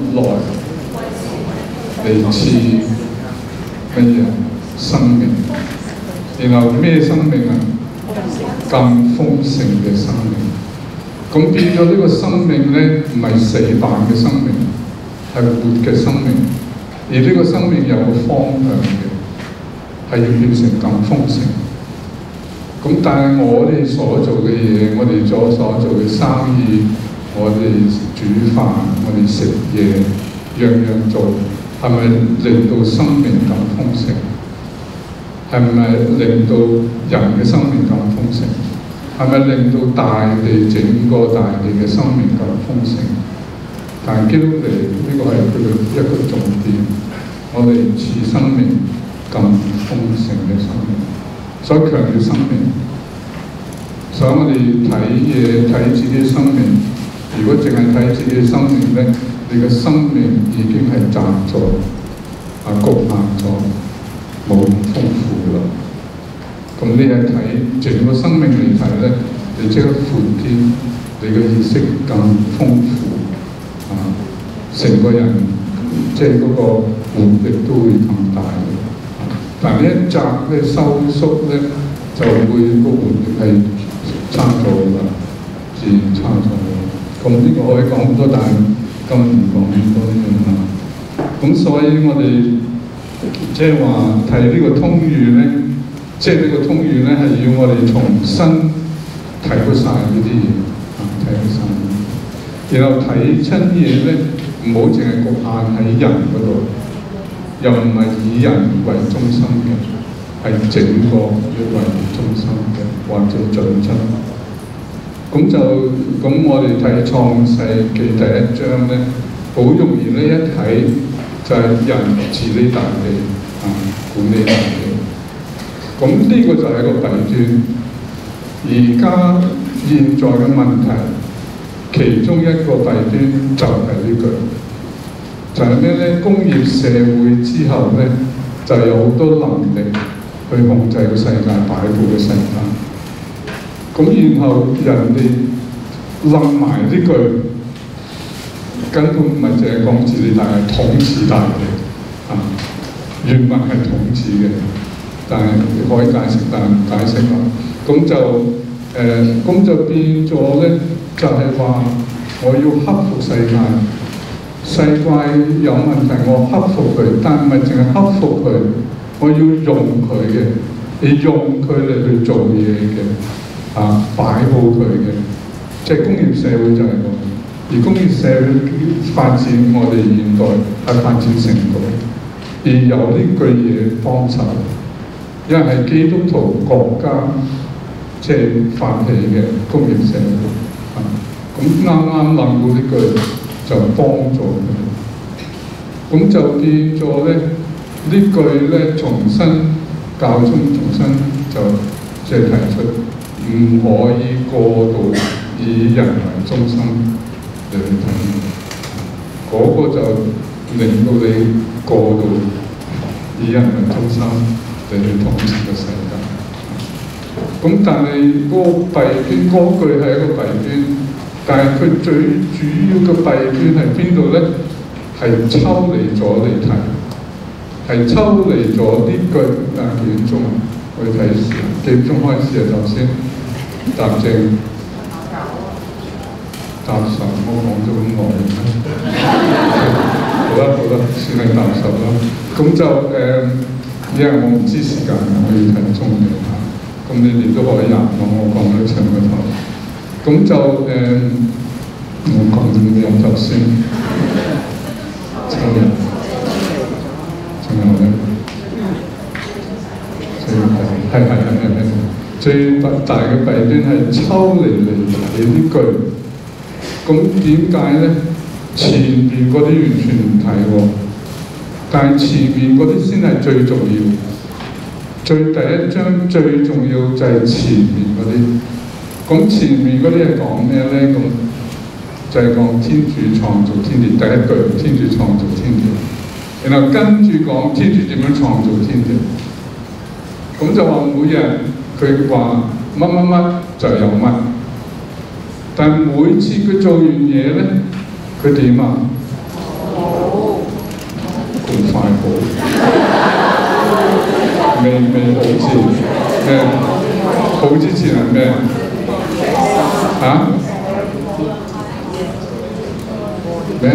來嚟賜乜嘢生命？然後咩生命啊？更豐盛嘅生命。咁變咗呢個生命咧，唔係死板嘅生命，係活嘅生命。而呢個生命有個方向嘅，係要變成更豐盛。咁但係我哋所做嘅嘢，我哋所所做嘅生意，我哋煮飯，我哋食嘢，樣樣做，係咪令到生命咁豐盛？係咪令到人嘅生命咁豐盛？係咪令到大地整個大地嘅生命咁豐盛？但係基督嚟呢個係佢嘅一個重點，我哋賜生命咁豐盛嘅生命。所以強調生命， 所以我哋睇嘢睇自己生命，如果淨係睇自己生命咧，你嘅生命已經係窄咗、啊局限咗，冇咁豐富啦。咁你係睇整個生命嚟睇咧，你即刻闊啲，你嘅意識更豐富，啊，成個人即係嗰個活力都會更大嘅。但係呢一窄咧收縮咧，就會個活力係差咗啦，自然差咗。咁呢個可以講好多，但係今日唔講咁多呢樣啦。咁所以我哋即係話睇呢個通諭咧，即係呢個通諭咧係要我哋重新睇到晒呢啲嘢，啊睇到晒。然後睇親嘢咧，唔好淨係局限喺人嗰度，又唔係以人為中心嘅，係整個為中心嘅，或者準則。咁就咁，我哋睇創世記第一章咧，好容易咧一睇就係人治理大地，啊管理大地。咁呢個就係一個弊端。而家現在嘅問題，其中一個弊端就係呢句，就係咩咧？工業社會之後咧，就有好多能力去控制個世界，擺佈個世界。咁然後人哋冧埋呢句，根本唔係淨係講治理大地，係統治大地啊！原文係統治嘅，但係可以解釋，但係唔解釋啦。咁就誒，咁、呃、就變咗咧，就係、是、話我要克服世界，世界有問題，我克服佢，但唔係淨係克服佢，我要用佢嘅，你用佢嚟去做嘢嘅。啊，擺佈佢嘅，即係工業社會就係咁。而工業社會發展，我哋現代係發展成功，而有呢句嘢幫手，因為係基督徒國家即係發起嘅工業社會。啊，咁啱啱諗到呢句就幫助佢，咁就變咗咧呢句咧重新教宗重新就即係提出。唔可以過度以人為中心嚟去睇，嗰、那個就令到你過度以人為中心嚟去統治個世界。咁但係嗰個弊端，嗰句係一個弊端，但係佢最主要嘅弊端係邊度咧？係抽離咗嚟睇，係抽離咗呢句啊幾點鐘去睇時，幾點鐘開始啊？頭先。答正，答十，我講咗咁耐，好啦好啦，算係答十啦。咁就誒、呃，因為我唔知時間，我要睇鐘嘅嚇。咁你哋都可以入我，我講得長個頭。咁就誒、呃，我講咗咩頭先？抽人，仲有咧？最係係係係係。最大嘅弊端係抽離嚟睇呢句，咁點解咧？前面嗰啲完全唔睇喎，但係前面嗰啲先係最重要。最第一章最重要就係前面嗰啲。咁前面嗰啲係講咩咧？咁就係、是、講天主創造天地，第一句天主創造天地，然後跟住講天主點樣創造天地。咁就話每日。佢話乜乜乜就有乜，但每次佢做完嘢咧，佢點啊？咁快好，未未好之咩？好之前係咩？嚇？咩？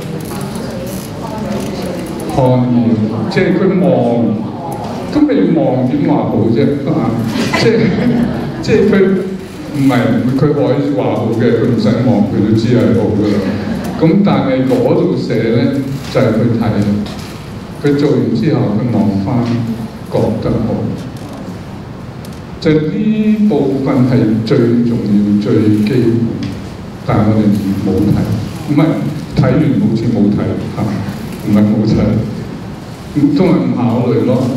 看要，即係佢望。咁你望點話好啫？啊，即係即係佢唔係佢可以話好嘅，佢唔使望佢都知係好噶啦。咁但係嗰度寫咧就係佢睇，佢做完之後佢望翻覺得好，就呢部分係最重要、最基本。但係我哋冇睇，唔係睇完好似冇睇嚇，唔係冇睇，咁都係唔考慮咯。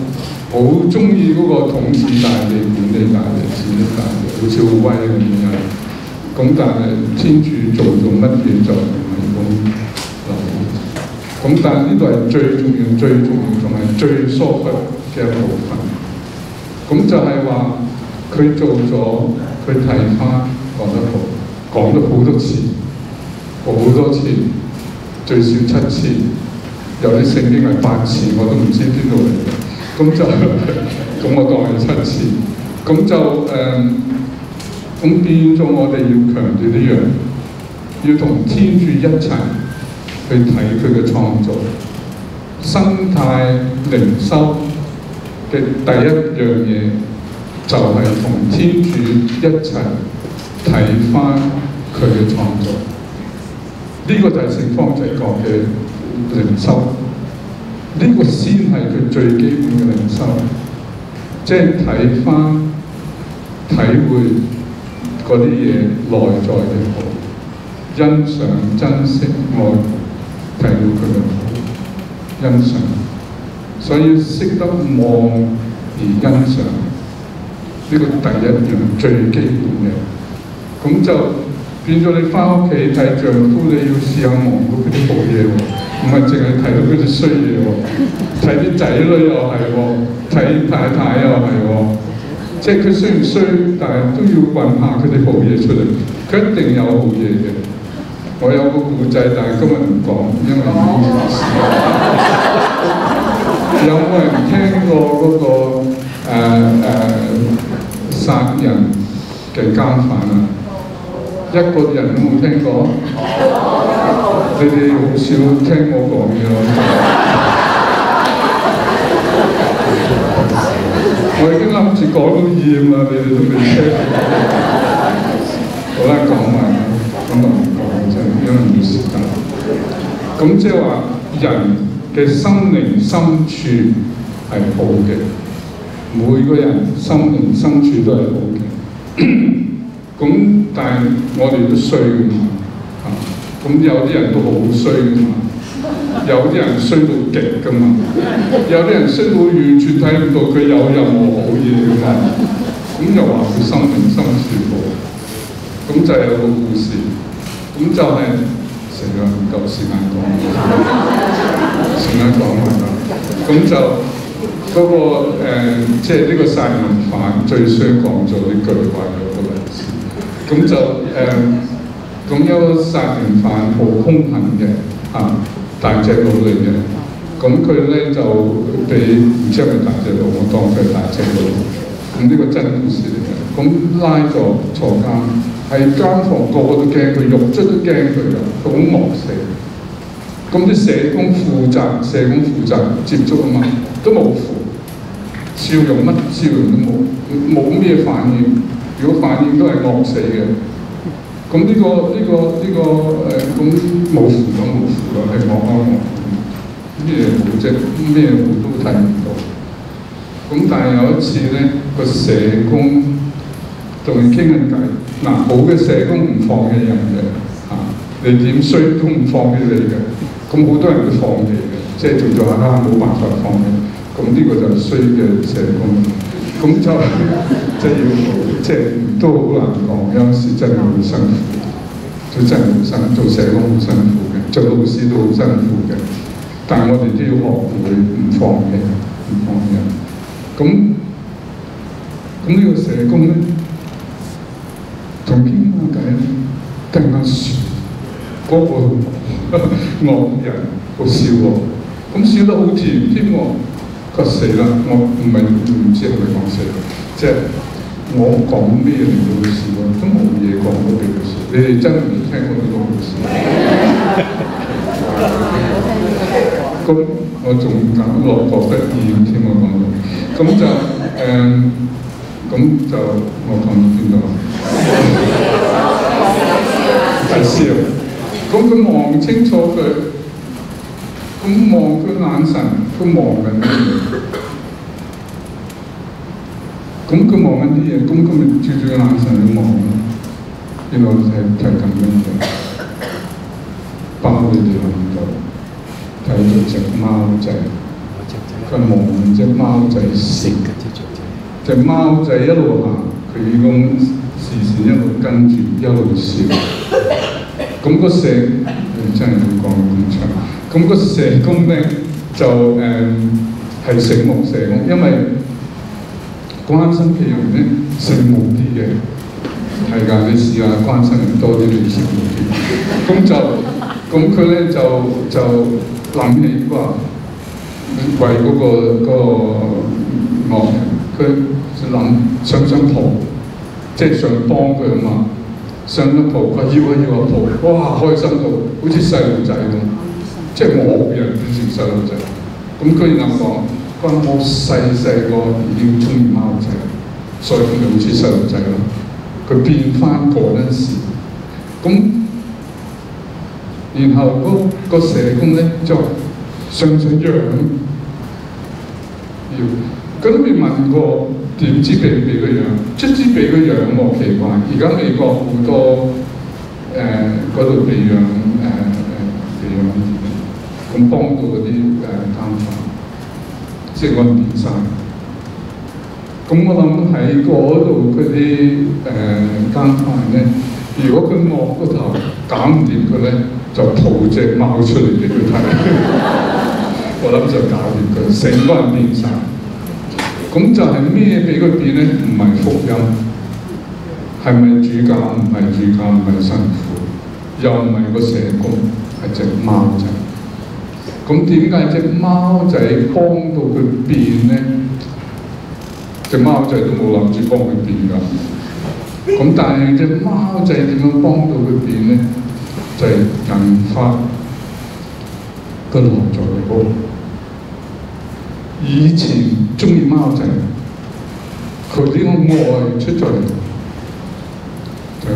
好中意嗰個統治大地、管理大地、治理大地，好似好威咁樣。咁但係天主做咗乜嘢就唔係咁留意。咁但係呢度係最重要、最重要同埋最疏忽嘅一部分。咁就係話佢做咗，佢睇翻講得好，講咗好多次，好多次，最少七次，有啲聖經係八次，我都唔知邊度嚟嘅。咁就咁我當係七次，咁就誒，咁、嗯、變咗我哋要強調呢樣，要同天主一齊去睇佢嘅創造，生態靈修嘅第一樣嘢就係同天主一齊睇翻佢嘅創造，呢、這個就係聖方濟各嘅靈修。呢個先係佢最基本嘅靈修，即係睇翻、體會嗰啲嘢內在嘅好，欣賞、珍惜、愛，睇到佢嘅好，欣賞。所以識得望而欣賞，呢、這個第一樣最基本嘅。咁就變咗你翻屋企睇丈夫，你要試下望到佢啲好嘢喎。唔係淨係睇到佢啲衰嘢喎，睇啲仔女又係喎，睇太太又係喎，即係佢雖然衰，但係都要揾下佢啲好嘢出嚟，佢一定有好嘢嘅。我有個故仔，但係今日唔講，因為有冇人聽過嗰、那個誒誒殺人嘅監犯啊？一個人都冇聽過？你哋好少聽我講嘢咯。我已經諗住講到厭啦，你哋都未聽。好啦，講埋啦，咁就唔講真，因為冇時間。咁即係話人嘅心靈深處係好嘅，每個人心靈深處都係好嘅。咁但係我哋都衰㗎嘛，嚇、啊！咁有啲人都好衰㗎嘛，有啲人衰到極㗎嘛，有啲人衰到完全睇唔到佢有任何好嘢㗎嘛。咁又話佢心靈深處好，咁就有個故事，咁就係成日唔夠時間講，時間講埋啦。咁就嗰、那個誒，即係呢個殺人犯最衰講咗呢句話有個例子。咁就誒，咁、呃、有個殺人犯好兇狠嘅嚇、啊，大隻佬嚟嘅。咁佢咧就俾唔知係咪大隻佬，我當佢係大隻佬。咁呢個真故事嚟嘅。咁拉咗坐監，係間房個個都驚佢，獄卒都驚佢㗎，佢好惡死。咁啲社工負責，社工負責接觸啊嘛，都冇符，笑容乜笑容都冇，冇咩反應。如果反應都係惡死嘅，咁呢、這個呢、這個呢、這個誒咁冇符咯冇符咯，係惡安惡咩好啫？咩好都睇唔到。咁但係有一次咧，個社工同佢傾緊偈，嗱、啊、好嘅社工唔放棄人嘅嚇、啊，你點衰都唔放棄你嘅。咁好多人都放棄嘅，即係做做下啦，冇辦法放棄。咁呢個就係衰嘅社工。咁就即係要，即係都好難講。有時真係好辛苦，做真係好辛苦，做社工好辛苦嘅，做老師都好辛苦嘅。但係我哋都要學會唔放棄，唔放棄。咁咁呢個社工咧，同邊個偈咧？更加笑，嗰、那個惡人好笑喎、哦，咁笑得好甜添喎。佢死啦！我唔係唔知係咪講死，即係我講咩嚟到佢笑啊？都冇嘢講到俾佢笑。你哋真係未聽過呢個故事？咁我仲感落覺得厭添，我講到。咁就誒，咁、嗯、就我講到邊度？係笑。咁佢望清楚佢。咁望佢眼神，佢望緊啲嘢。咁佢望緊啲嘢，咁佢咪照住個眼神去望咯。原來係係咁樣嘅。包你哋諗到，睇到隻貓仔， 佢望隻貓仔食嘅隻貓仔一路行，佢咁視線一路跟住一路笑。咁個社真係要講咁長。咁個社工咧就誒係醒目社工，因為關心嘅人咧醒目啲嘅。係㗎，你試下關心人多啲，你醒目啲。咁就咁佢咧就就諗起話為嗰、嗰個嗰、嗰個樂人，佢諗想想抱，即係想幫佢啊嘛，想想抱，佢要啊要啊抱，哇開心到好似細路仔咁，即係我人變成細路仔。咁佢又講，佢話我細細個已經中意貓仔，所以佢咪好似細路仔咯。佢變翻嗰陣時，咁然後嗰個社工咧就想唔想養？要，佢都未問過，點知俾唔俾佢養？卒之俾佢養喎，奇怪！而家美國好多誒嗰度俾養誒誒俾養兒，咁幫到嗰啲誒監犯，即係安變晒。咁我諗喺嗰度嗰啲誒監犯咧，如果佢惡個頭搞唔掂佢咧，就抱隻貓出嚟俾佢睇，我諗就搞掂佢，成個人變晒。咁就係咩俾佢變咧？唔係福音，係咪主教？唔係主教，唔係神父，又唔係個社工，係隻貓仔。咁點解隻貓仔幫到佢變咧？隻貓仔都冇諗住幫佢變㗎，咁但係隻貓仔點樣幫到佢變咧？就係、是、引發個內在嘅好。以前中意貓仔，佢呢個愛出咗嚟，就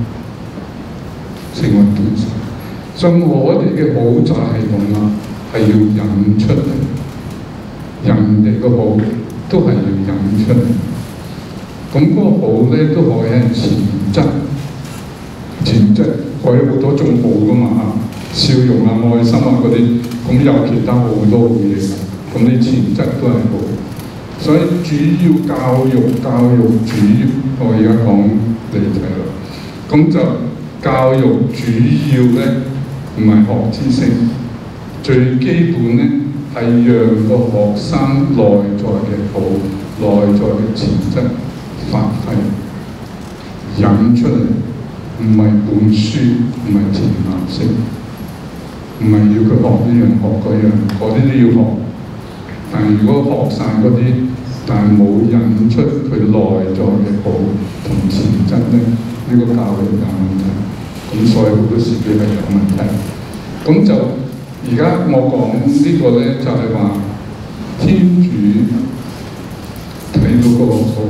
成為本身。所以我哋嘅好就係咁啦，係要引出嚟，人哋嘅好。都係要引出嚟，咁嗰個好咧都可以係潛質，潛質可以好多種好噶嘛嚇，笑容啊、愛心啊嗰啲，咁有其他好多好嘢㗎，咁啲潛質都係好，所以主要教育教育主要，我而家講你睇啦，咁就教育主要咧唔係學知識，最基本咧。係讓個學生內在嘅好、內在嘅潛質發揮、引出嚟，唔係本書，唔係填鴨式，唔係要佢學呢樣學嗰樣，嗰啲都要學。但係如果學晒嗰啲，但係冇引出佢內在嘅好同潛質咧，呢、這個教育有問題。咁所以好多時機係有問題。咁就。而家我講呢個咧，就係話天主睇到嗰個好，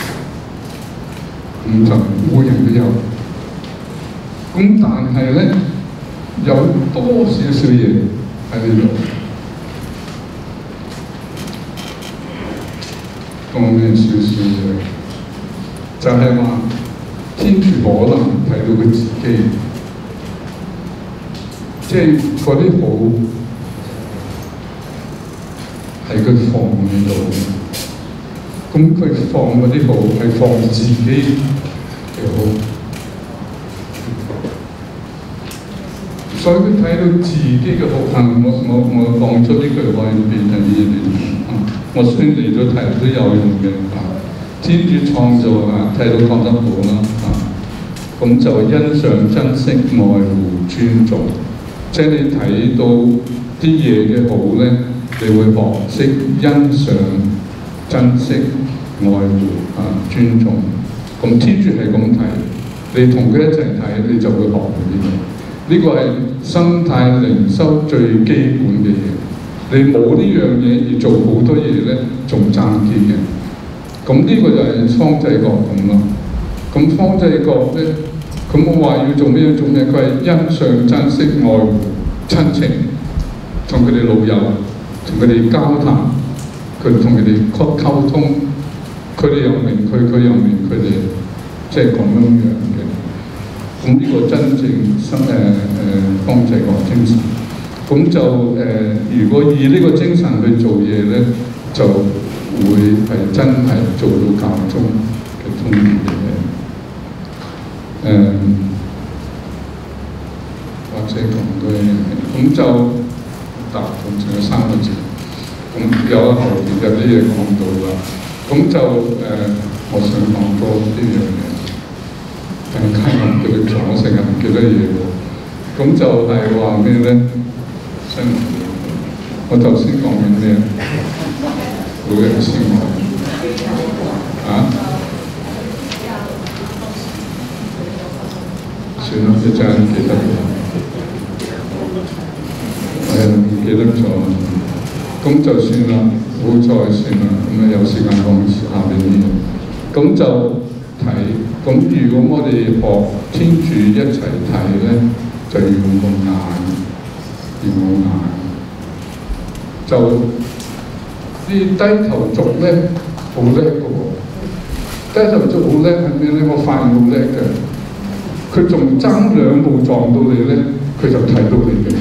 咁就每人都有。咁但係咧，有多少少嘢喺呢度？講咩少少嘢？就係、是、話天主可能睇到佢自己。即係嗰啲好係佢放喺度，咁佢放嗰啲好係放自己嘅好，所以佢睇到自己嘅好。啊，我我我講出呢句可以變成呢啲啊，我相信你都睇都有用嘅啊。天主創造啊，睇到覺得好啦啊，咁就欣賞、珍惜、愛護、尊重。即係你睇到啲嘢嘅好咧，你會學識欣賞、珍惜、愛護啊、尊重。咁天主係咁睇，你同佢一齊睇，你就會學到呢啲。呢個係生態靈修最基本嘅嘢。你冇呢樣嘢而做好多嘢咧，仲爭啲嘅。咁呢個就係方濟各咁咯。咁方濟各咧。咁我話要做咩做咩？佢係欣賞、珍惜、愛護、親情，同佢哋老友，同佢哋交談，佢同佢哋溝溝通，佢哋又明佢，佢又明佢哋，即係咁樣樣嘅。咁呢個真正生誒誒方濟各精神。 咁就誒、呃，如果以呢個精神去做嘢咧，就會係真係做到教宗嘅通諭嘅嘢。誒、或者講多一樣嘢，咁就答仲仲有三個字，咁有後邊有啲嘢講到啦。咁就誒、呃，我想講多呢樣嘢。更加唔記得咗，我成日唔記得嘢喎。咁就係話咩咧？我頭先講緊咩？老人先講啊？算啦，一陣記得嘅。係唔記得咗？咁就算啦，好再算啦。咁啊有時間講下邊啲嘢。咁就睇。咁如果我哋學天主一齊睇咧，就要用個眼，要用眼。就啲低頭族咧，好叻嘅喎。低頭族好叻係咩咧？我發現好叻嘅，佢仲爭兩步撞到你咧，佢就睇到你嘅。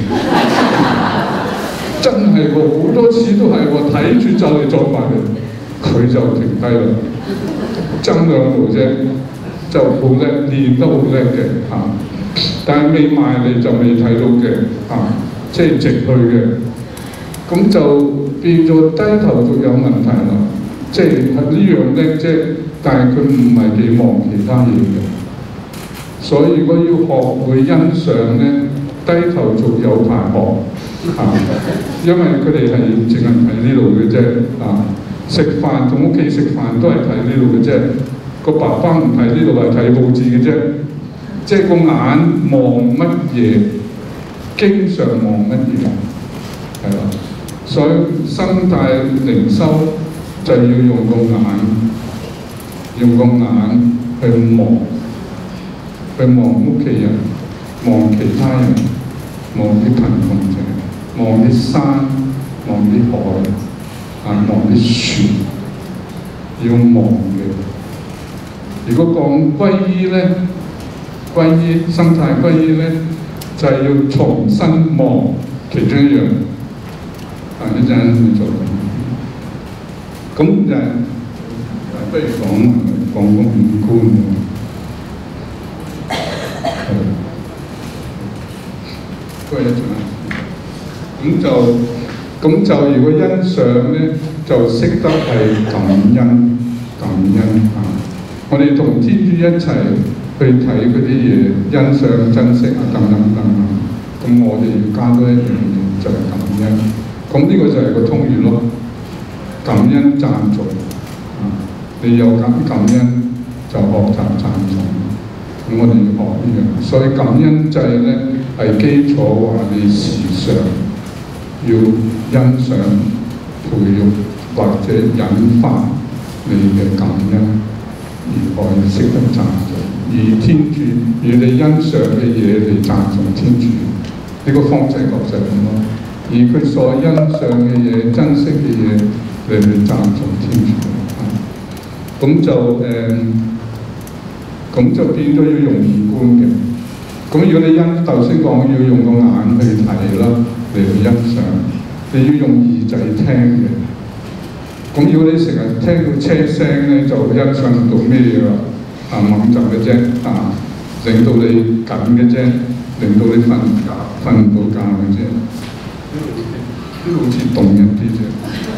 真係喎，好多次都係喎，睇住就嚟撞埋嚟，佢就停低啦。爭兩步啫。就好叻，練得好叻嘅嚇，但係未埋嚟就未睇到嘅嚇、啊，即係直去嘅，咁就變咗低頭族有問題啦。即係係呢樣叻啫，但係佢唔係幾望其他嘢嘅。所以如果要學會欣賞咧，低頭族有排學嚇、啊，因為佢哋係淨係睇呢度嘅啫啊，食飯同屋企食飯都係睇呢度嘅啫。個爸爸唔睇呢度係睇報紙嘅啫，即係個眼望乜嘢，經常望乜嘢，係啦。所以生大靈修就要用個眼，用個眼去望，去望屋企人，望其他人，望啲貧窮者，望啲山，望啲海，啊望啲樹，要望嘅。如果講歸依咧，歸依生態歸依咧，就係、是、要重新望其中一樣。啊，一陣去做。咁就係不如講講講五官喎。係。一陣。咁就咁就如果欣賞咧，就識得係感恩，感恩啊！我哋同天主一齊去睇嗰啲嘢，欣賞、珍惜啊，等等等等。咁我哋要加多一樣嘢，就係、是、感恩。咁呢個就係個通諭咯，感恩讚頌啊！你有感感恩，就學習讚頌。咁我哋要學呢樣，所以感恩祭咧係基礎話你時常要欣賞、培育或者引發你嘅感恩。而可以識得讚頌，以天主以你欣賞嘅嘢嚟讚頌天主，呢、這個方濟各就係咁咯。以佢所欣賞嘅嘢、珍惜嘅嘢嚟去讚頌天主。咁、嗯、就誒，咁、嗯、就變咗要用五官嘅。咁如果你欣頭先講要用個眼去睇啦，嚟去欣賞，你要用耳仔聽嘅。咁如果你成日聽到車聲咧，就欣賞到咩嘢啦？啊，猛震嘅啫，啊，令到你緊嘅啫，令到你瞓覺瞓唔到覺嘅啫。呢度好似凍一啲啫，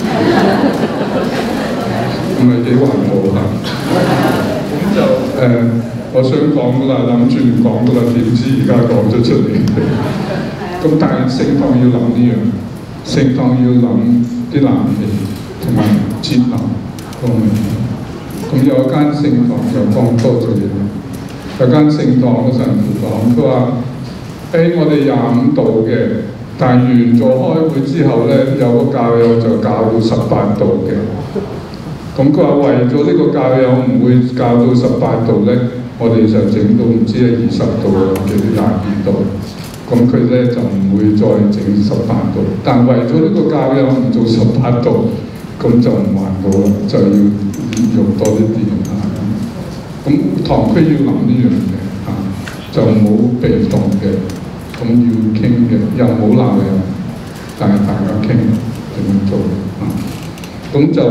唔係幾環保嚇。咁就誒、呃，我想講噶啦，諗住唔講噶啦，點知而家講咗出嚟。咁但係聖堂要諗呢樣，聖堂要諗啲冷氣。同埋節能方面，咁有一間聖堂就講多咗嘢。有間聖堂嘅神父講，佢話：誒我哋廿五度嘅，但係完咗開會之後咧，有個教友就教到十八度嘅。咁佢話為咗呢個教友唔會教到十八度咧，我哋就整到唔知係二十度啊，或者廿二度。咁佢咧就唔會再整十八度，但係為咗呢個教友唔做十八度。咁就唔環保啦，就要用多啲電啊！咁堂區要諗呢樣嘢嚇，就冇被動嘅，咁要傾嘅，又冇鬧人， 但係大家傾點樣做啊。咁就誒，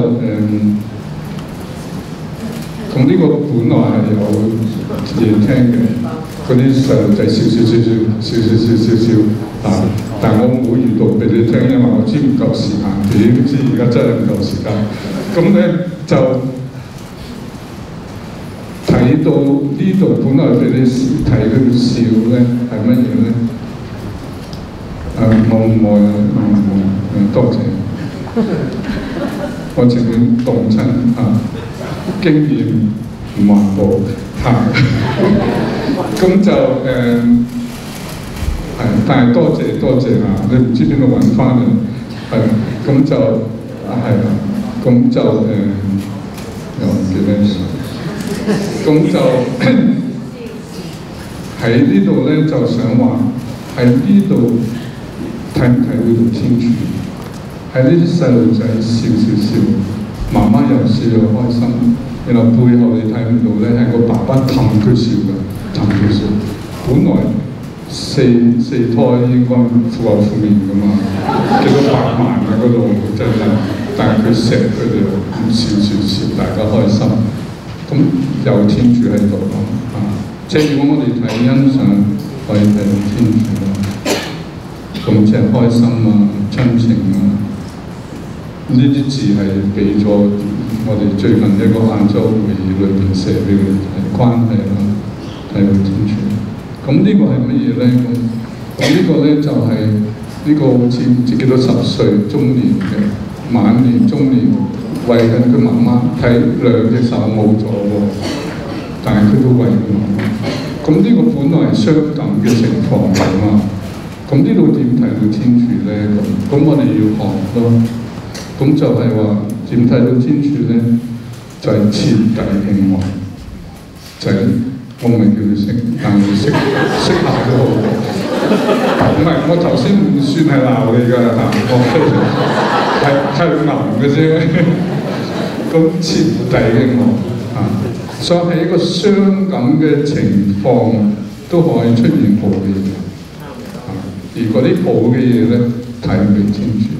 咁、嗯、呢個本來係有嘢聽嘅，嗰啲細路仔少少少少少少少少少啊，但係我唔會閲讀俾你聽，因為我知唔夠時間，點知而家真係唔夠時間。咁咧就睇到呢度，本來俾你睇佢笑咧係乜嘢咧？誒冇唔愛啊，冇唔愛，誒多謝。我前面動親啊，經驗唔環保嚇，咁就誒係，但係多謝多謝啊！你唔知邊度揾翻嚟，係咁就係啦，咁就誒又唔記得咗，咁就喺呢度咧就想話喺呢度睇唔睇到到天主？喺呢啲細路仔笑笑笑，媽媽又笑又開心，然後背後你睇唔到咧，係個爸爸氹佢笑㗎，氹佢笑。本來四四胎應該負有負面㗎嘛，幾多百萬啊嗰度真係，但係佢錫佢哋笑笑笑，大家開心。咁有天主喺度咯，啊！即係如果我哋睇欣賞，可以睇到天主咯，咁即係開心啊、親情啊。呢啲字係俾咗我哋最近一個亞洲會議裏邊寫俾佢係關係啦，睇到天主。咁呢個係乜嘢咧？咁咁呢個咧就係、是、呢個好似唔知幾多十歲中年嘅晚年中年，為緊佢媽媽睇兩隻手冇咗喎，但係佢都為佢媽媽。咁呢個本來係傷感嘅情況嚟嘛。咁呢度點睇到天主咧？咁咁我哋要學咯。咁就係話點睇到天主咧？就係、是、徹底敬愛，就係、是、我唔係叫佢識，但係識識下都好。唔係，我頭先唔算係鬧你㗎嚇，我係係鬧嘅啫。咁徹底敬愛啊，所以喺一個傷感嘅情況都可以出現好嘅嘢。啊，而嗰啲好嘅嘢咧，睇唔到天主。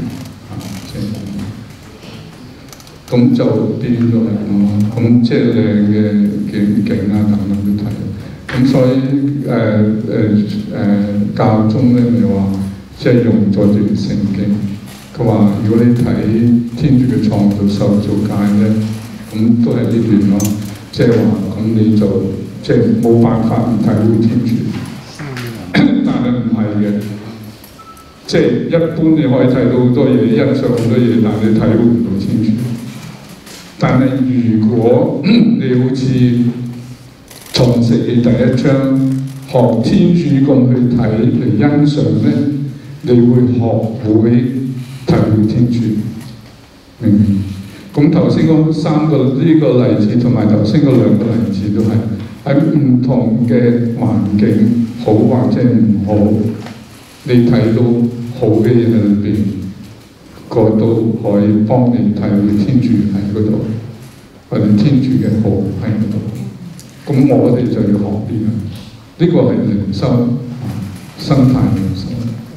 咁就變咗係咁咯，咁即係靚嘅景景啊等等都睇。咁所以誒誒誒教宗咧咪話，即係用咗段聖經，佢話如果你睇天主嘅創造受造界咧，咁都係呢段咯。即係話咁你就即係冇辦法唔睇到天主，但係唔係嘅，即係一般你可以睇到好多嘢，欣賞好多嘢，但係你睇唔到天主。但係如果你好似創世記第一章學天主咁去睇嚟欣賞咧，你會學會睇到天主，明唔明？咁頭先嗰三個呢個例子同埋頭先嗰兩個例子都係喺唔同嘅環境，好或者唔好，你睇到好嘅嘢喺裏邊。個都可以幫你睇到天主喺嗰度，或者天主嘅好喺嗰度。咁我哋就要學啲啦。呢、這個係靈修，生態靈修。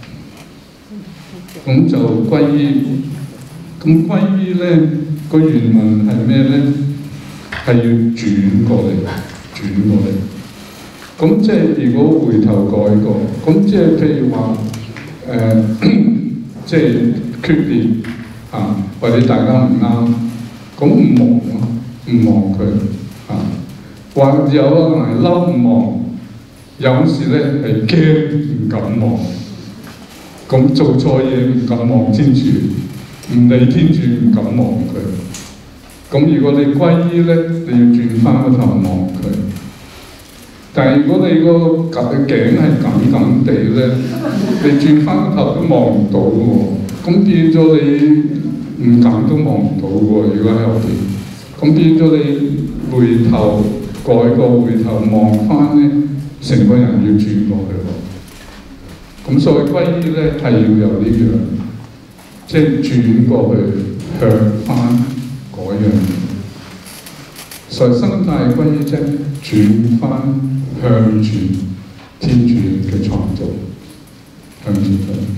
咁就歸依。咁歸依咧個原文係咩咧？係要轉過嚟，轉過嚟。咁即係如果回頭改過，咁即係譬如話誒、呃，即係。決裂啊，或者大家唔啱，咁唔忘咯，唔忘佢啊，或有啊係嬲唔忘，有時咧係驚唔敢忘，咁做錯嘢唔敢忘天主，唔理天主唔敢忘佢，咁如果你歸依咧，你要轉翻個頭望佢。但係如果你個夾嘅頸係緊緊地咧，你轉翻個頭都望唔到喎。咁變咗你唔敢都望唔到喎，如果喺後邊，咁變咗你回頭改個回頭望翻咧，成個人要轉過去喎。咁所謂歸依咧係要有呢樣，即係轉過去向翻嗰樣嘢。所以生態歸依啫，轉翻向住天主嘅創造，向住佢。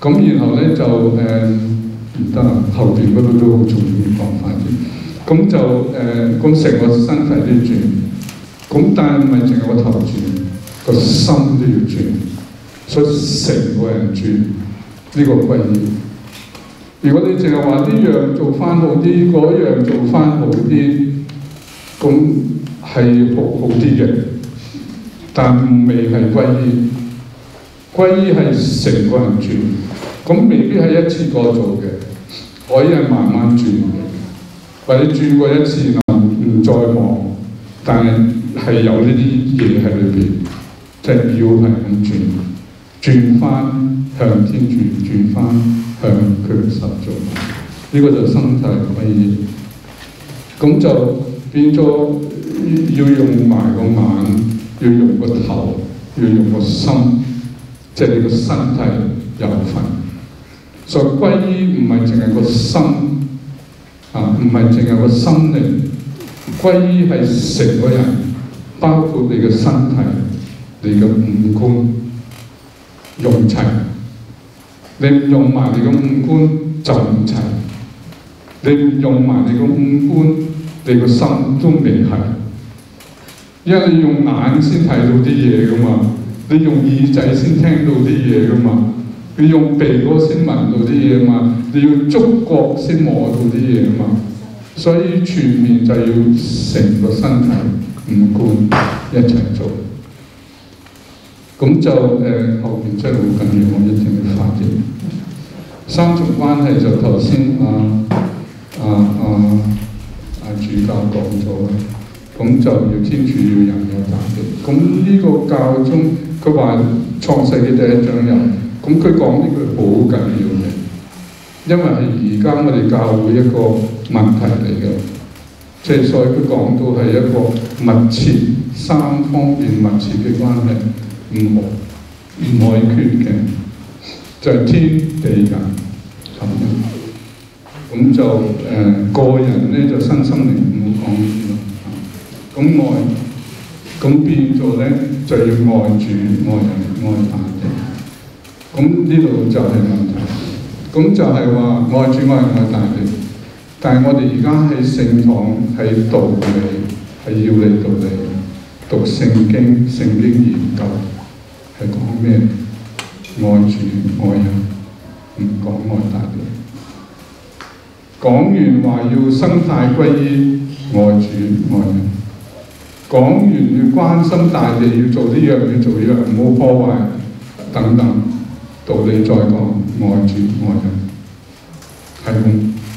咁然後咧就誒唔得啦，後邊嗰度都好重要講快啲。咁就誒咁成個身體都要轉，咁但係唔係淨係個頭轉，個心都要轉，所以成個人轉呢個歸依。如果你淨係話呢樣做翻好啲，嗰樣做翻好啲，咁係好好啲嘅，但未係歸依。歸依係成個人轉，咁未必係一次過做嘅，可以係慢慢轉嘅，或者轉過一次就唔再忙，但係係有呢啲嘢喺裏邊，即係要係咁轉，轉翻向天主，轉翻向佢嘅實做，呢、這個就身體歸依。咁就變咗要用埋個眼，要用個頭，要用個心。即係你個身體有份，所以歸依唔係淨係個心啊，唔係淨係個心靈。歸依係成個人，包括你嘅身體、你嘅五官用齊。你唔用埋你嘅五官就唔齊，你唔用埋你嘅五官，你個心都未係。因為你用眼先睇到啲嘢㗎嘛。你用耳仔先聽到啲嘢噶嘛，你用鼻哥先聞到啲嘢嘛，你要觸覺先摸到啲嘢嘛，所以全面就要成個身體五官一齊做。咁就誒、呃、後邊真係好緊要，我一定要發現。三重關係就頭先啊啊啊啊主教講咗啦，咁就要天主要人有膽嘅。咁呢個教宗。佢話創世嘅第一章有，咁佢講呢句好緊要嘅，因為係而家我哋教會一個問題嚟嘅，即係所以佢講到係一個密切三方面密切嘅關係，唔可唔可以缺嘅，就係、是、天地人咁樣。咁就誒、呃、個人咧就身心靈唔好講呢啲咯，咁愛。咁變咗咧，就要愛主、愛人、愛大地。咁呢度就係問題。咁就係話愛主、愛人、愛大地。但係我哋而家喺聖堂喺道理，係要你道理，讀聖經、聖經研究係講咩？愛主、愛人，唔講愛大地。講完話要生態歸依，愛主、愛人。講完要關心大地，要做呢樣要做呢樣，唔好破壞等等，道理再講，愛主愛人，係咁。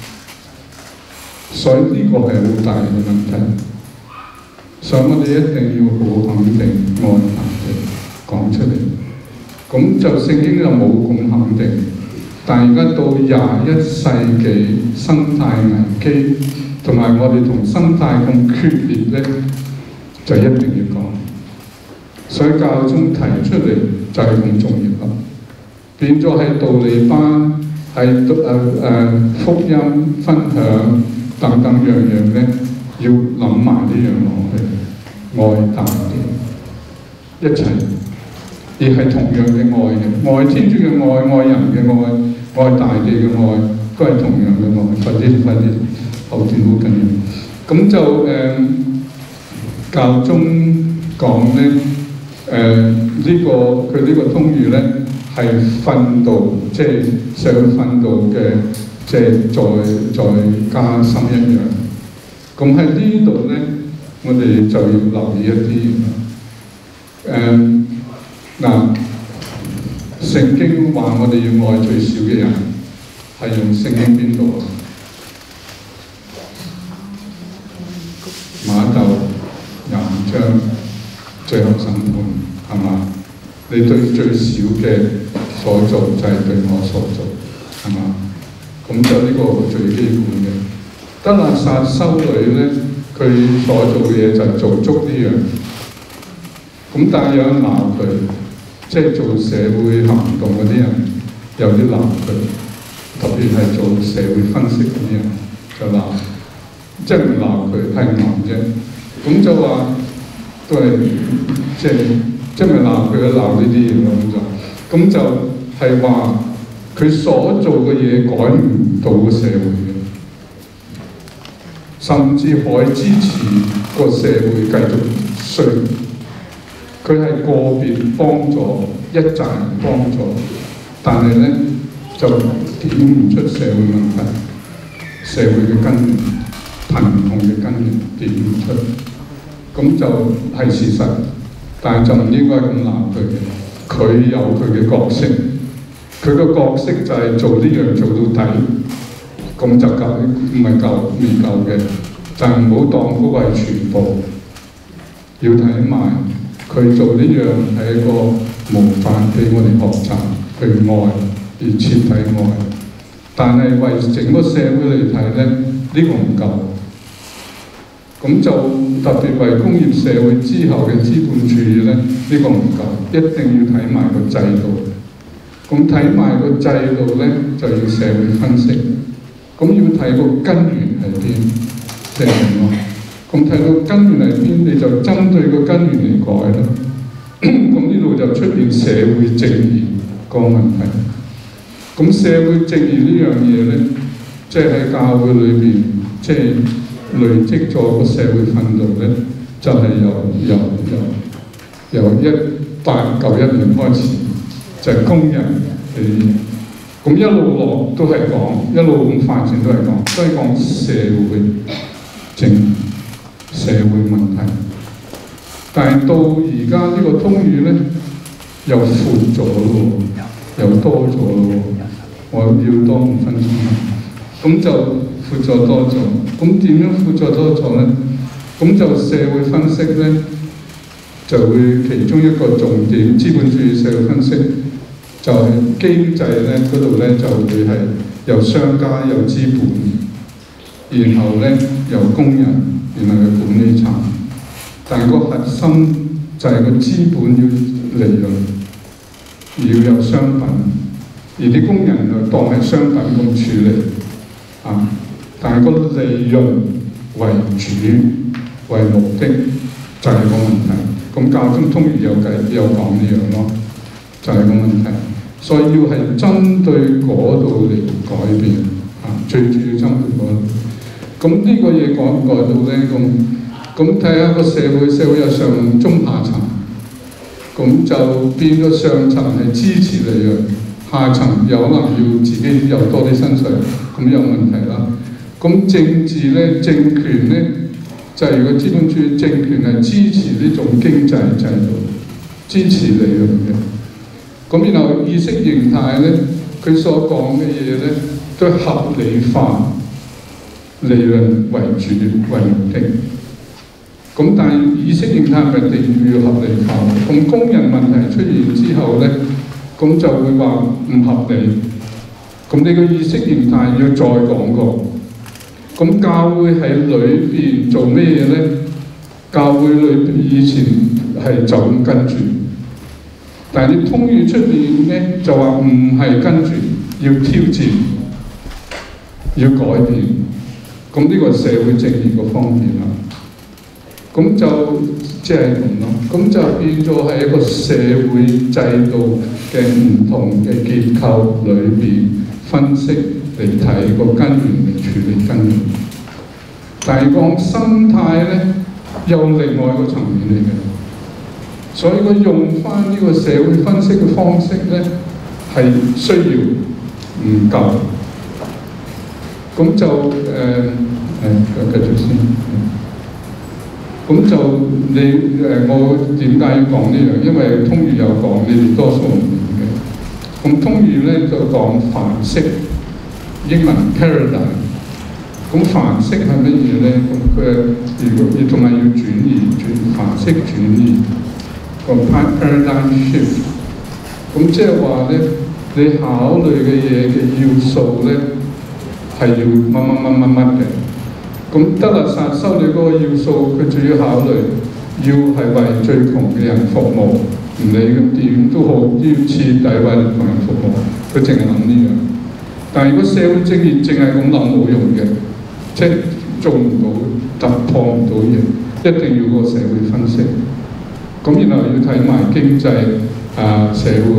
所以呢個係好大嘅問題，所以我哋一定要好肯定愛大地講出嚟。咁就聖經就冇咁肯定，但係而家到廿一世紀生態危機，同埋我哋同生態咁決裂咧。就一定要講，所以教宗提出嚟就係咁重要啦。變咗喺道理班、喺誒誒福音分享等等樣樣咧，要諗埋呢樣落去，愛大地一齊，而係同樣嘅愛嘅，愛天主嘅愛、愛人嘅愛、愛大地嘅愛，都係同樣嘅愛。快啲，快啲，後段好緊要。咁就誒。呃教宗講咧，誒、呃、呢、這個佢呢個通諭咧係訓導，即係社會訓導嘅，即係再再加深一樣。咁喺呢度咧，我哋就要留意一啲誒嗱，聖經話我哋要愛最少嘅人，係用聖經邊度啊？馬竇廿五章最後審判係嘛？你對最少嘅所做就係對我所做係嘛？咁就呢個最基本嘅。德肋撒修女咧，佢所做嘅嘢就係做足呢樣。咁但係有人鬧佢，即係做社會行動嗰啲人有啲鬧佢，特別係做社會分析嗰啲人就鬧，即係唔鬧佢係鬧啫。咁就話都係即係即係咪鬧佢都鬧呢啲嘢咯？咁就咁就係話佢所做嘅嘢改唔到個社會嘅，甚至可以支持個社會繼續衰。佢係個別幫助一紮人幫助，但係咧就點唔出社會問題，社會嘅根源、貧窮嘅根源點唔出，咁就係事實。但係就唔應該咁鬧佢嘅，佢有佢嘅角色，佢個角色就係做呢樣做到底，咁就夠，唔係夠未夠嘅，但係唔好當嗰個係全部，要睇埋佢做呢樣係一個模範俾我哋學習去愛，而徹底愛。但係為整個社會嚟睇咧，呢、呢個唔夠。咁就特別為工業社會之後嘅資本主義咧，呢、呢個唔夠，一定要睇埋個制度。咁睇埋個制度咧，就要社會分析。咁要睇個根源係邊，即係咁咯。咁睇到根源係邊，你就針對個根源嚟改啦。咁呢度就出現社會正義個問題。咁社會正義呢樣嘢咧，即係喺教會裏邊，即係累積咗個社會奮鬥咧，就係、是、由由由由一八九一年開始，就係、是、工人嘅嘢。咁一路落都係講，一路咁發展都係講，都係講社會正義、社會問題。但係到而家呢個通語咧，又闊咗咯，又多咗咯。我要多五分鐘，咁就闊咗多咗。咁點樣闊咗多咗咧？咁就社會分析咧，就會其中一個重點，資本主義社會分析就係經濟咧嗰度咧就會係由商家有資本，然後咧由工人，然後有管理層。但係個核心就係個資本要利潤，要有商品，而啲工人就當係商品咁處理啊。但係個利潤為主為目的就係個問題。咁教宗通諭有計有講呢樣咯，就係個問題。所以要係針對嗰度嚟改變啊，最主要針對嗰度。咁呢個嘢改唔改到咧？咁咁睇下個社會，社會有上中下層，咁就變咗上層係支持你嘅，下層有可能要自己有多啲薪水，咁有問題啦。咁政治咧，政權咧，就係如果資本主義政權係支持呢種經濟制度，支持你嘅嘅。咁然後意識形態咧，佢所講嘅嘢咧，都合理化，利潤為主為目的。咁但係意識形態咪一定要合理化？咁工人問題出現之後咧，咁就會話唔合理。咁你個意識形態要再講過。咁教會喺裏邊做咩嘢咧？教會裏邊以前係就咁跟住，但係你通諭出面咧就話唔係跟住，要挑戰，要改變。咁呢個社會正義個方面啦。咁就即係咁咯，咁就變咗係一個社會制度嘅唔同嘅結構裏邊分析嚟睇個根源嚟處理根源。但係講生態咧，又另外一個層面嚟嘅，所以佢用翻呢個社會分析嘅方式咧，係需要唔夠。咁就誒誒，繼續先。咁就你誒，我點解要講呢樣？因為通諭有講，你哋多數唔明嘅。咁通諭咧就講範式，英文 paradigm。咁範式係乜嘢咧？咁佢如果你仲係要轉移轉範式轉移個 paradigm shift。咁即係話咧，你考慮嘅嘢嘅要素咧係要乜乜乜乜乜嘅。咁德勒薩修女嗰個要素，佢主要考慮要係為最窮嘅人服務，唔理咁點都好，都要徹底為窮人服務。佢淨係諗呢樣。但係如果社會正義淨係咁諗冇用嘅，即係做唔到、突破唔到嘢，一定要個社會分析。咁然後要睇埋經濟啊、社會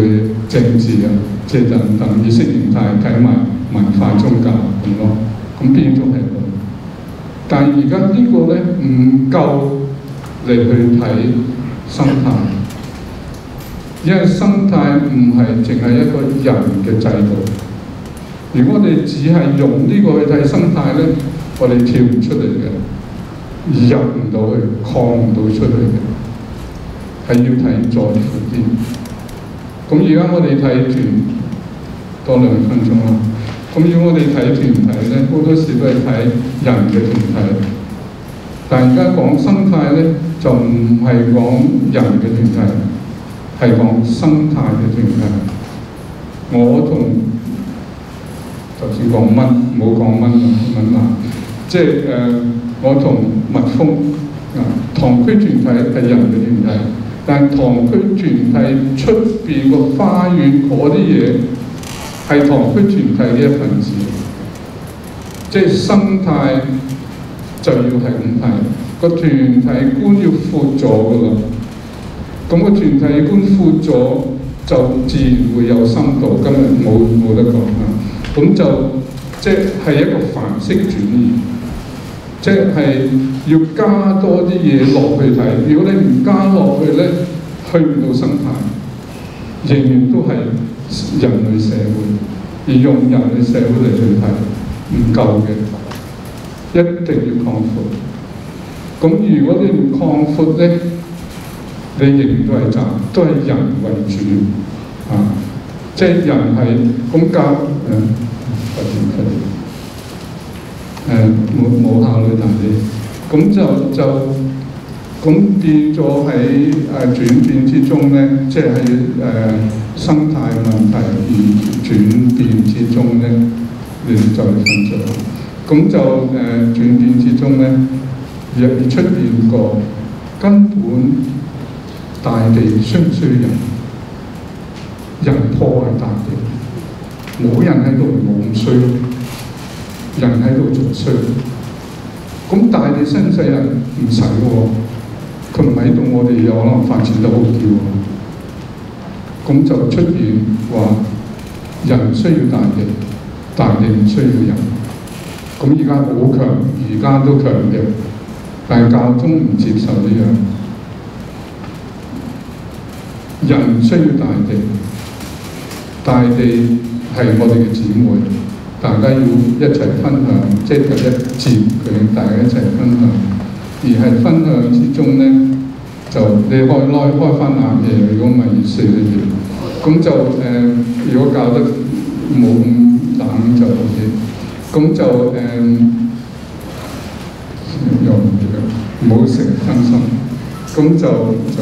政治啊，即係等等意識形態睇埋文化宗教咁咯，咁變咗係咁。但係而家呢個咧唔夠嚟去睇生態，因為生態唔係淨係一個人嘅制度。如果我哋只係用呢個去睇生態咧，我哋跳唔出嚟嘅，入唔到去，擴唔到出去嘅，係要睇再闊啲。咁而家我哋睇團多兩分鐘啦。咁如果我哋睇團體咧，好多時都係睇人嘅團體。但係而家講生態咧，就唔係講人嘅團體，係講生態嘅團體。我同頭先講蚊，唔好講蚊啦，蚊啊，即係誒、呃，我同蜜蜂啊，堂區團體係人嘅團體，但係堂區團體出邊個花園嗰啲嘢係堂區團體嘅一份子，即係生態就要係咁睇，個團體觀要闊咗噶啦，咁個團體觀闊咗就自然會有深度，今日冇冇得講啦。咁就即係一個範式轉移，即係要加多啲嘢落去睇。如果你唔加落去咧，去唔到生態，仍然都係人類社會，而用人類社會嚟去睇唔夠嘅，一定要擴闊。咁如果你唔擴闊咧，你仍然都係賺，都係人為主啊！即係人係咁教誒，發展出嚟誒冇冇效率能力，咁就就咁變咗喺誒轉變之中咧，即係喺誒生態問題而轉變之中咧，你再分咗。咁就誒、呃、轉變之中咧，亦出現過根本大地需唔需要人？人破壞大地，冇人喺度冇咁衰，人喺度仲衰。咁大地使唔使人？唔使喎，佢唔喺度，我哋有可能發展得好啲喎。咁就出現話人需要大地，大地唔需要人。咁而家好強，而家都強嘅，但係教宗唔接受呢樣。人需要大地。大地係我哋嘅姊妹，大家要一齊分享，即係第一節佢大家一齊分享，而係分享之中咧，就你開開開翻冷氣，如果唔係熱死你哋。咁就誒、呃，如果教得冇咁冷就 OK。咁就誒、呃，又唔記得，唔好成日分心。咁就就。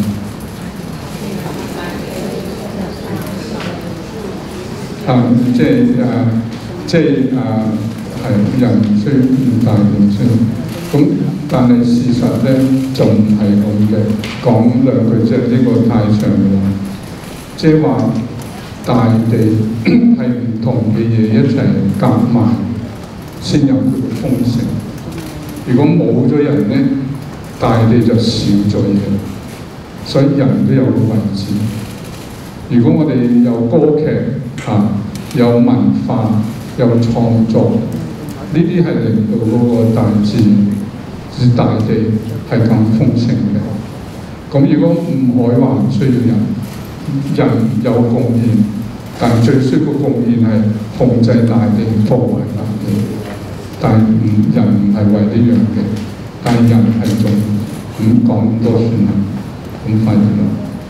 啊，即係誒、啊，即係誒，係、啊、人需要大地需要，咁但係事實咧就唔係咁嘅。講兩句即係呢個太長啦，即係話大地係唔同嘅嘢一齊夾埋先有佢嘅豐盛。如果冇咗人咧，大地就少咗嘢，所以人都有個位置。如果我哋有歌劇啊，有文化，有創作，呢啲係令到嗰個大自然、大地係咁豐盛嘅。咁如果唔可以話唔需要人，人有貢獻，但係最需要嘅貢獻係控制大地、破壞大地。但係唔人唔係為呢樣嘅，但係人係做咁講咁多算啦，咁快啲啦。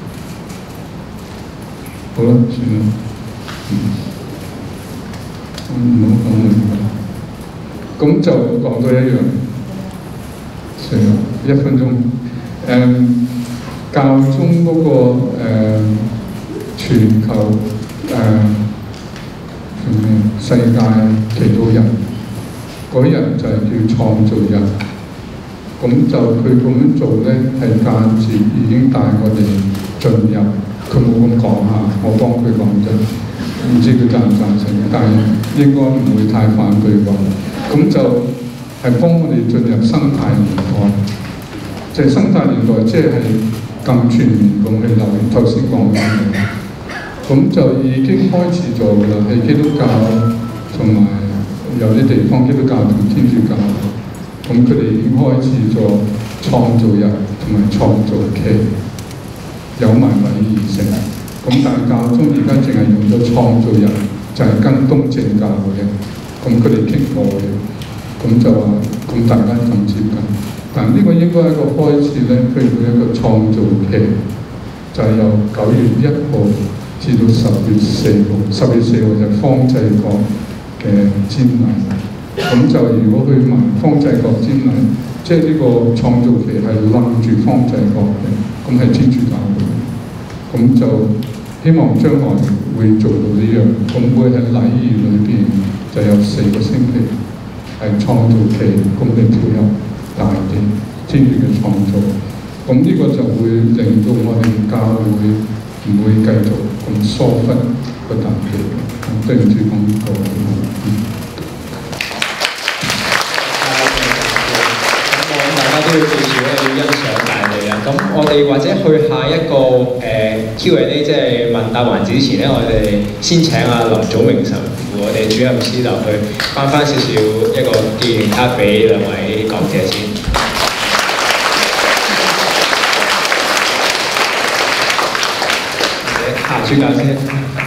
好啦，算啦。嗯，唔好講啦。咁就講多一樣，算啦，一分鐘。誒、嗯，教宗嗰、那個誒、呃、全球誒叫咩？世界祈禱日嗰日就係叫創造日。咁就佢咁樣做咧，係間接已經帶我哋進入。佢冇咁講下，我幫佢講啫，唔知佢贊唔贊成，但係應該唔會太反對啩。咁就係幫我哋進入生態年代，即係生態年代，即係更全面咁去留意頭先講嘅。 咁就已經開始咗㗎啦，喺基督教同埋有啲地方基督教同天主教，咁佢哋已經開始咗創造日同埋創造期，有埋禮儀成。咁但係教宗而家淨係用咗創造日，就係、是、跟東正教嘅，咁佢哋傾過嘅，咁就話咁大家咁接近。但呢個應該係一個開始咧，譬如佢一個創造期，就係、是、由九月一號至到十月四號，十月四號就方濟各嘅瞻禮。咁就如果去埋方濟各瞻禮，即係呢個創造期係冧住方濟各嘅，咁係天主教嘅。咁就希望將來會做到呢樣，咁會喺禮儀裏邊就有四個星期係創造期，咁嚟配合大地天主嘅創造。咁呢個就會令到我哋教會唔會繼續咁疏忽個大地。對唔住咁多。 大家都要記住咧，要欣賞大地啦。咁我哋或者去下一個誒、呃、Q and A， 即係問答環節之前咧，我哋先請阿林祖明神父，我哋主任司就去翻翻少少一個紀念卡俾兩位講者先。下主教先。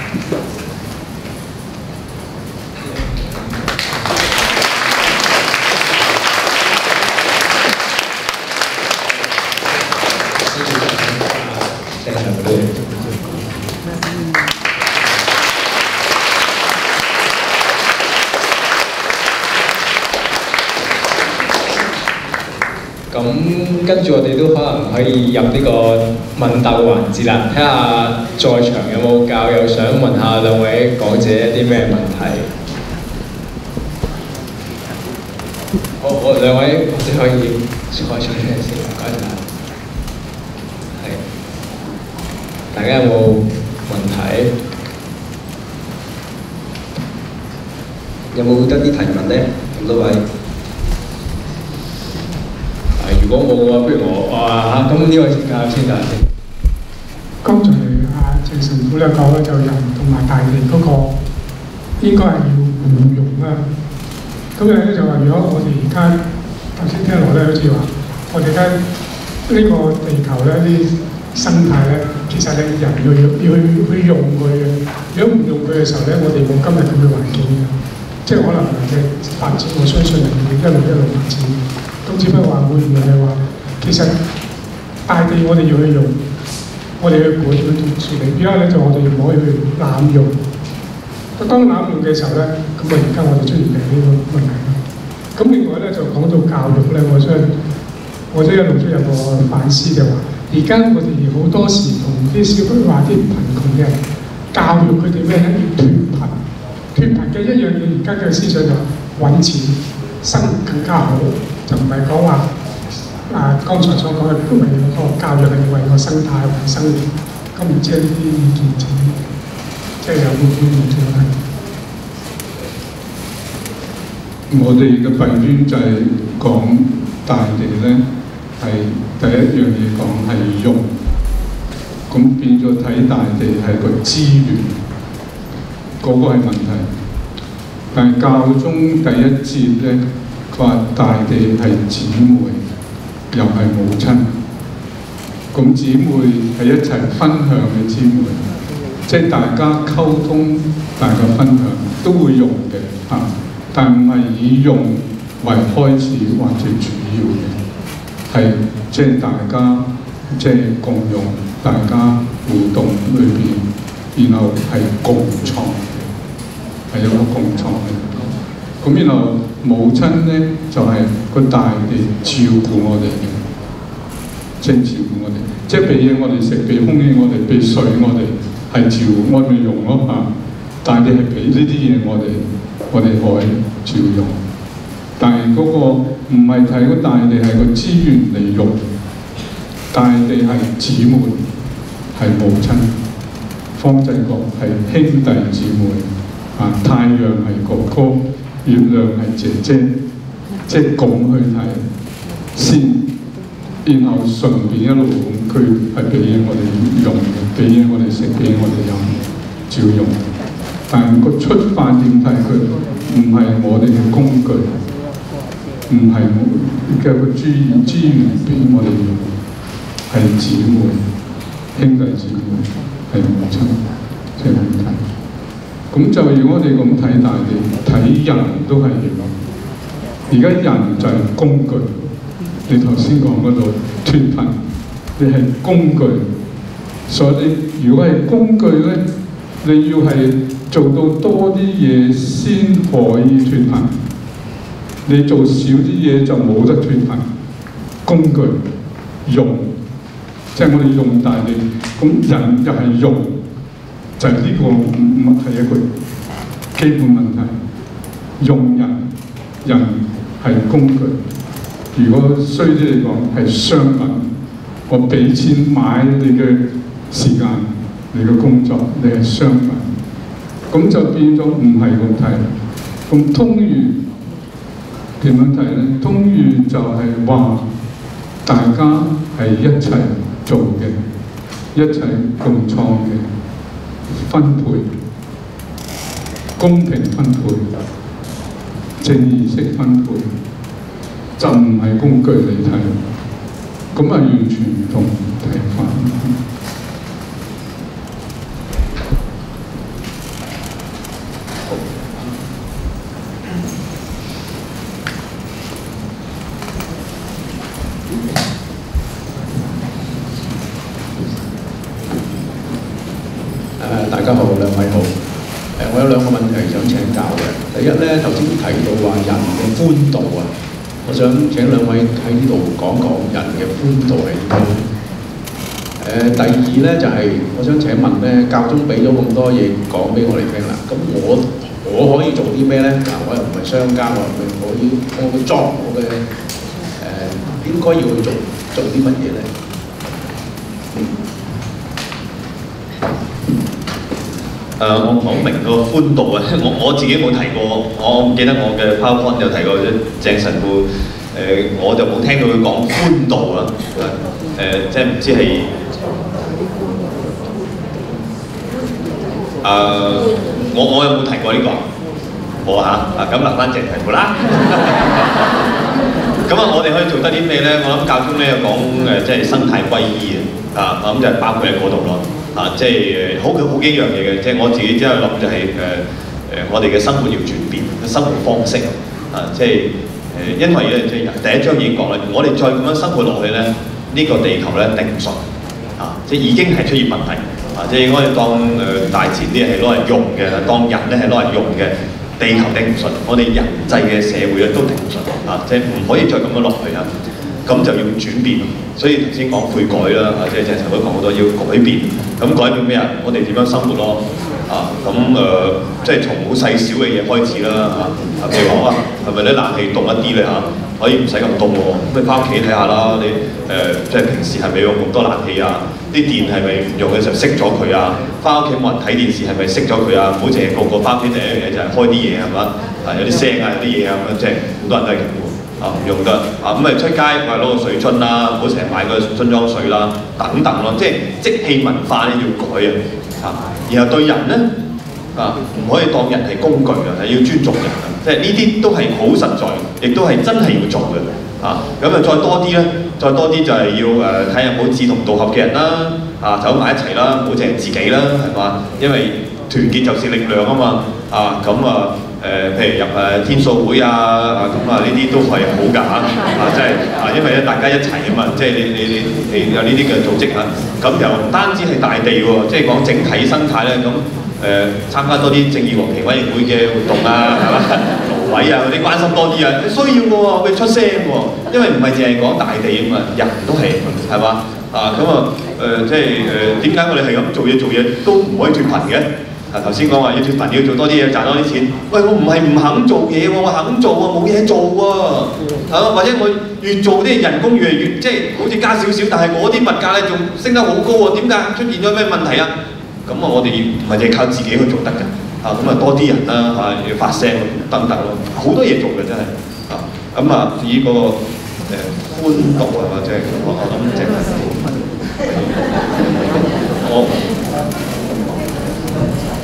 咁跟住我哋都可能可以入呢個問答環節啦，睇下在場有冇教友想問下兩位講者一啲咩問題。好，我兩位講者可以開出嚟先，唔該晒。係，大家有冇問題？有冇得啲提問咧？咁多位。如果冇嘅話，不如我啊嚇，咁呢位先教先教先。 剛才阿鄭神父咧講咧，就人同埋大地嗰個應該係要互用啦。咁咧就話，如果我哋而家頭先聽落咧，好似話我哋而家呢個地球咧啲生態咧，其實你人要要要去去用佢嘅。如果唔用佢嘅時候咧，我哋冇今日咁嘅環境嘅。即係可能人嘅發展，我相信人會一路一路發展。咁只不過話會唔會係話，其實大地我哋要去用，我哋去管去處理。而家咧就我哋唔可以去濫用。當濫用嘅時候咧，咁啊而家我哋出現嘅呢個問題。咁另外咧就講到教育咧，我想我都一路都有個反思就話，而家我哋好多時同啲小朋友話啲貧窮嘅人教育佢哋咩咧？要脫貧，脫貧嘅一樣嘢，而家嘅思想就揾錢生更加好。就唔係講話啊，剛才所講嘅為嗰個教育係為個生態為生活，咁唔知呢啲意見點？即係有冇啲意見係？ 我哋嘅弊端就係講大地咧，係第一樣嘢講係用，咁變咗睇大地係個資源，嗰、那個係問題。但係教宗第一節咧。話大地係姊妹，又係母親。咁姊妹係一齊分享嘅姊妹，即係大家溝通、大家分享都會用嘅嚇，但唔係以用為開始或者主要嘅，係即係大家即係共用、大家互動裏邊，然後係共創嘅，係有個共創嘅。咁然後母親咧就係、是、個大地照顧我哋嘅，即係照顧我哋，即係俾嘢我哋食，俾空氣我哋，俾水我哋，係照我哋用咯嚇。大地係俾呢啲嘢我哋，我哋可以照用。但係嗰個唔係睇個大地係個資源嚟用，大地係姊妹，係母親，方濟各係兄弟姊妹，啊太陽係哥哥。月亮係姐姐，即係咁去睇先，然後順便一路咁，佢係俾嘢我哋用嘅，俾嘢我哋食，俾嘢我哋飲。 照用，但係個出發點睇佢唔係我哋嘅工具，唔係我嘅個資源資源俾我哋用，係姊妹兄弟姊妹係母親，即係咁睇。咁就如果我哋咁睇大地，睇人都係樣。而家人就係工具。你頭先講嗰度脫貧，你係工具，所以你如果係工具咧，你要係做到多啲嘢先可以脫貧。你做少啲嘢就冇得脫貧。工具用，即係我哋用大地，咁人又係用，就係、是、呢個問題一個基本問題。用人，人係工具。如果衰啲嚟講係商品，我俾錢買你嘅時間、你嘅工作，你係商品，咁就變咗唔係咁睇。咁通諭點樣睇咧？通諭就係話大家係一齊做嘅，一齊共創嘅，分配，公平分配，正義式分配。就唔係工具嚟睇，咁啊完全唔同睇法。 誒，大家好，兩位好。誒，我有兩個問題想請教嘅。第一咧，頭先提到話人嘅寬度啊。我想請兩位喺呢度講講人嘅寬度係點樣。誒，第二咧就係、是、我想請問咧，教宗俾咗咁多嘢講俾我哋聽啦，咁我我可以做啲咩咧？嗱，我又唔係商家，我唔我要我嘅 job，我嘅誒、呃、應該要去做做啲乜嘢咧？ 誒、呃，我唔係好明個寬度啊！我我自己冇提過，我記得我嘅 PowerPoint 有提過鄭神父，誒、呃，我就冇聽到佢講寬度啊！誒、呃，即係唔知係誒、呃，我我有冇提過呢、這個？冇啊嚇！啊咁留翻鄭神父啦。咁啊，我哋可以做得啲咩咧？我諗教宗咧有講誒，即係生態歸依啊！啊，咁就係包括喺嗰度咯。啊，即係好好幾樣嘢嘅，即係我自己之後諗就係誒誒，我哋嘅生活要轉變，生活方式啊，即係誒、呃，因為咧即係第一章已經講啦，我哋再咁樣生活落去咧，呢、這個地球咧頂唔順啊，即係已經係出現問題啊，即係應該當誒、呃、大自然啲係攞嚟用嘅，當人咧係攞嚟用嘅，地球頂唔順，我哋人際嘅社會咧都頂唔順啊，即係唔可以再咁樣落去啊。咁就要轉變，所以頭先講悔改啦，啊，即係鄭神父都講好多要改變。咁改變咩啊？我哋點樣生活咯？啊，咁誒、呃，即係從好細小嘅嘢開始啦，嚇、啊。譬如講啊，係咪啲冷氣凍一啲咧嚇？可以唔使咁凍喎，咁你翻屋企睇下啦，你誒、呃、即係平時係咪用咁多冷氣啊？啲電係咪唔用嘅時候熄咗佢啊？翻屋企冇人睇電視係咪熄咗佢啊？唔好淨係個個翻屋企第一樣嘢就係開啲嘢係嘛？啊，有啲聲啊，有啲嘢啊咁樣，即係好多人都係咁喎。啊，唔用得啊，咁咪出街咪攞個水樽啦，唔好成日買個樽裝水啦，等等咯，即係即棄文化咧要改啊，啊，然後對人咧啊，唔可以當人係工具啊，係要尊重人啊，即係呢啲都係好實在，亦都係真係要做嘅啊，咁啊再多啲咧，再多啲就係要誒睇下有冇志同道合嘅人啦，啊走埋一齊啦，唔好淨係自己啦，係嘛？因為團結就是力量啊嘛，啊咁啊。誒、呃，譬如入誒天數會啊，啊咁啊呢啲都係好㗎嚇，啊即係啊，因為咧大家一齊啊嘛，即係你你你你有呢啲嘅組織嚇，咁又唔單止係大地喎，即係講整體生態咧，咁誒參加多啲正義和平委員會嘅活動啊，係嘛？勞委啊嗰啲關心多啲啊，需要嘅喎，會出聲喎，因為唔係淨係講大地啊嘛，人都係係嘛？啊咁啊誒，即係誒點解我哋係咁做嘢做嘢都唔可以脫貧嘅？啊頭先講話要脫貧要做多啲嘢賺多啲錢，喂我唔係唔肯做嘢喎，我肯做喎，冇嘢做喎，係嘛？或者我越做啲人工越嚟越即係好似加少少，但係我啲物價咧仲升得好高喎，點解出現咗咩問題啊？咁啊我哋唔係淨係靠自己去做得㗎，啊咁啊多啲人啦嚇要發聲等等咯，好多嘢做嘅真係啊咁啊至於嗰個誒寬度係嘛，即係我我諗即係我。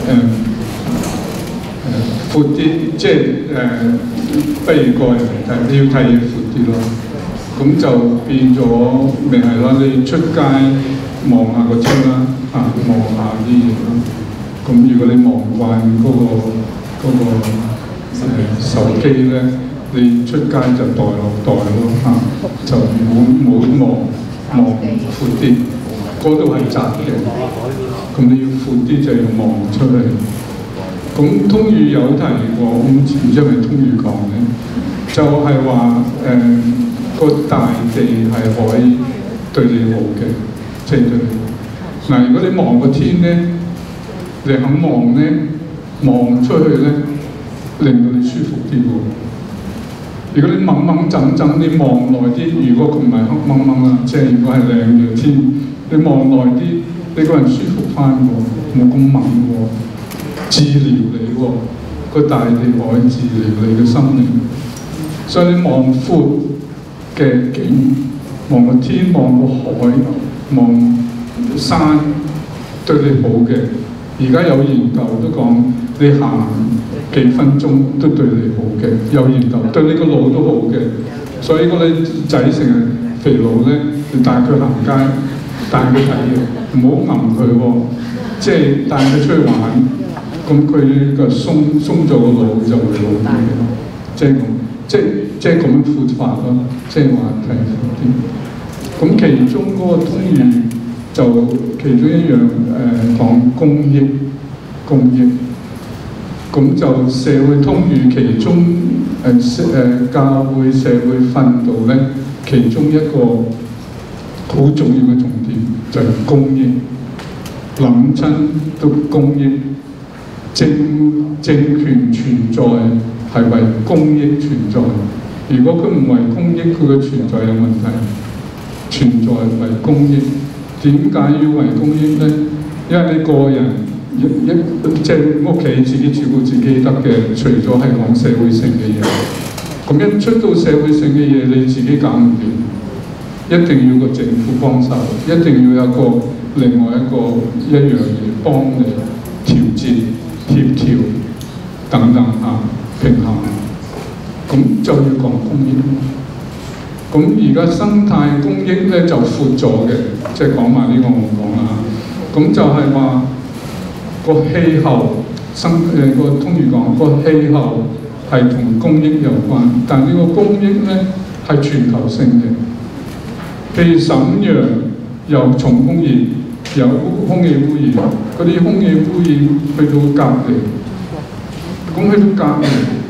誒誒闊啲，即係誒、呃、不如個人睇，你要睇嘢闊啲咯。咁就變咗咪係啦，你出街望下個天啦，啊望下啲嘢啦。咁如果你望慣嗰個嗰、嗰個呃、手機咧，你出街就袋落袋咯，啊就冇冇望望闊啲，嗰度係窄嘅，咁你要闊啲就要望出嚟。咁通語有提過，咁唔知係咪通語講嘅，就係話誒個大地係可以對你好嘅，即係對你好。嗱，如果你望個天咧，你肯望咧，望出去咧，令到你舒服啲喎。如果你掹掹整整，你望耐啲，如果佢唔係黑掹掹啦，即係如果係靚嘅天，你望耐啲，你個人舒服翻喎，冇咁猛喎，治療你喎，個大地可以治療你嘅心靈。所以你望闊嘅景，望個天，望個海，望山，對你好嘅。而家有研究都講，你行幾分鐘都對你好嘅，有研究對你個腦都好嘅。所以如果你仔成日肥佬咧，你帶佢行街，帶佢睇嘢，唔好揞佢喎，即係帶佢出去玩，咁佢個鬆鬆咗個腦就會好啲咯。即係咁，即係即係咁樣闊法咯，即係話睇闊啲。咁其中嗰個通語就其中一樣誒、呃、講公益，公益。咁就社會通語其中誒誒、呃、教會社會訓導咧，其中一個好重要嘅重點就係公益，諗親都公益，政政權存在係為公益存在。如果佢唔為公益，佢嘅存在有問題。存在為公益，點解要為公益咧？因為你個人一一即係屋企自己照顧自己得嘅，除咗係講社會性嘅嘢，咁一出到社會性嘅嘢，你自己搞唔掂，一定要個政府幫手，一定要有個另外一個一樣嘢幫你調節、協調等等嚇平衡，咁就要講公益。咁而家生態公益咧就闊咗嘅，即係講埋呢個我講啦。咁就係話個氣候生誒個通語講個氣候係同公益有關，但係呢個公益咧係全球性嘅。譬如瀋陽有重工業，有空氣污染，嗰啲空氣污染去到隔離，咁去到隔離。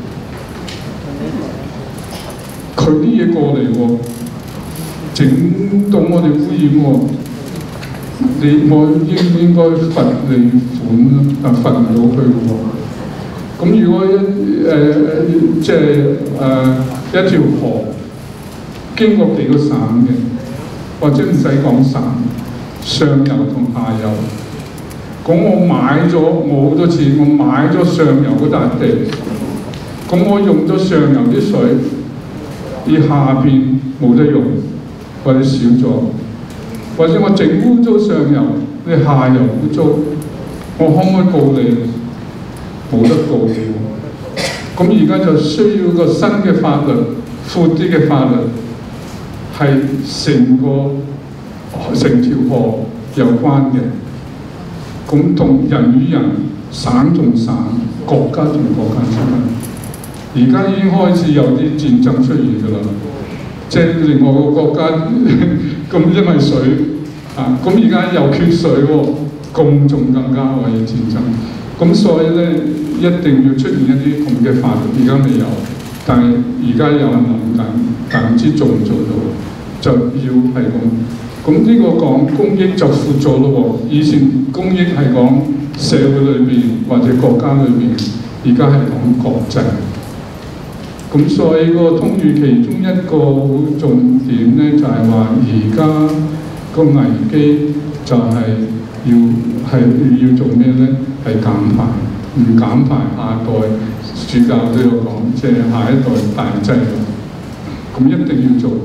佢啲嘢過嚟喎，整到我哋污染喎，你我應唔應該罰你款啊？但罰唔到佢喎。咁如果一誒、呃、即係誒、呃、一條河經過幾個省嘅，或者唔使講省，上游同下游，咁我買咗我好多錢，我買咗上游嗰笪地，咁我用咗上游啲水。而下邊冇得用，或者少咗，或者我整污糟上游，你下游污糟，我可唔可以告你？冇得告你喎。咁而家就需要個新嘅法律，闊啲嘅法律，係成個成條河有關嘅。咁同人與人、省同省、國家同國家之間。而家已經開始有啲戰爭出現㗎啦，即係另外個國家咁因為水啊，咁而家又缺水喎，咁仲更加可以戰爭。咁所以咧一定要出現一啲咁嘅法律，而家未有，但係而家有人諗緊，但唔知做唔做到，就要係咁。咁呢個講公益就闊咗咯喎，以前公益係講社會裏邊或者國家裏邊，而家係講國際。咁所以個通語其中一個好重點咧，就係話而家個危機就係要係要做咩咧？係減排，唔減排下一代主教都有講，即係下一代大劑咁，咁一定要做，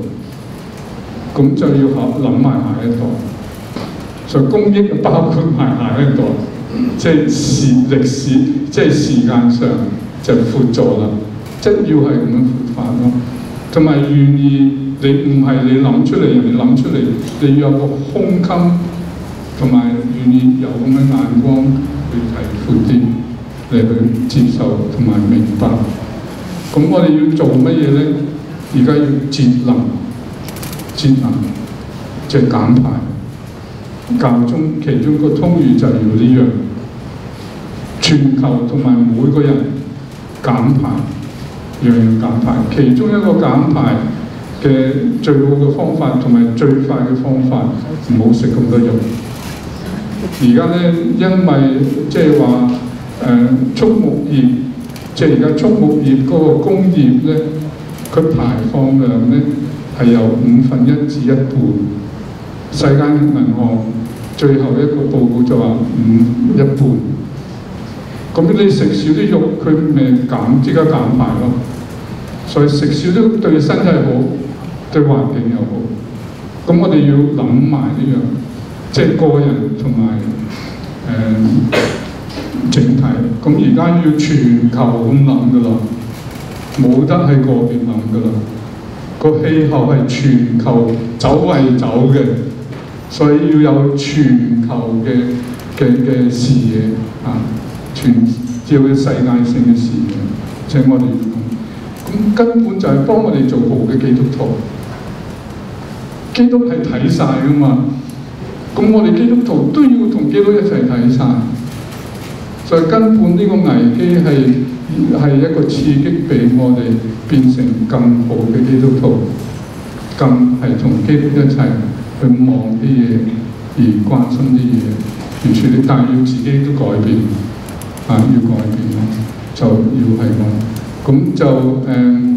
咁就要諗諗埋下一代，所以公益包括埋下一代， 即係時歷史，即係時間上就闊咗啦，即係要係咁樣闊法咯。同埋願意你唔係你諗出嚟，人哋諗出嚟，你要有個胸襟，同埋願意有咁嘅眼光去睇闊啲，嚟去接受同埋明白。咁我哋要做乜嘢咧？而家要節能，節能即係減排。教宗其中個通諭就係要呢樣，全球同埋每個人減排，樣樣減排。其中一個減排嘅最好嘅方法同埋最快嘅方法，唔好食咁多肉。而家咧，因為即係話誒畜牧業，即係而家畜牧業嗰個工業咧，佢排放量咧係有五分一至一半。世界銀行最後一個報告就話五一半。咁你食少啲肉，佢咪減即刻減排咯。所以食少啲對身體好，對環境又好。咁我哋要諗埋呢樣，即係個人同埋誒整體。咁而家要全球咁諗噶啦，冇得喺個別諗噶啦。個氣候係全球走為走嘅，所以要有全球嘅嘅嘅視野啊，全要有世界性嘅視野，即係我哋要咁。咁根本就係幫我哋做好嘅基督徒。基督係睇晒噶嘛，咁我哋基督徒都要同基督一齊睇晒。所以根本呢個危機係係一個刺激俾我哋變成更好嘅基督徒，更係同基督一齊去望啲嘢，而關心啲嘢，而處理，但係要自己都改變，啊要改變咯，就要係咁，咁就誒嗯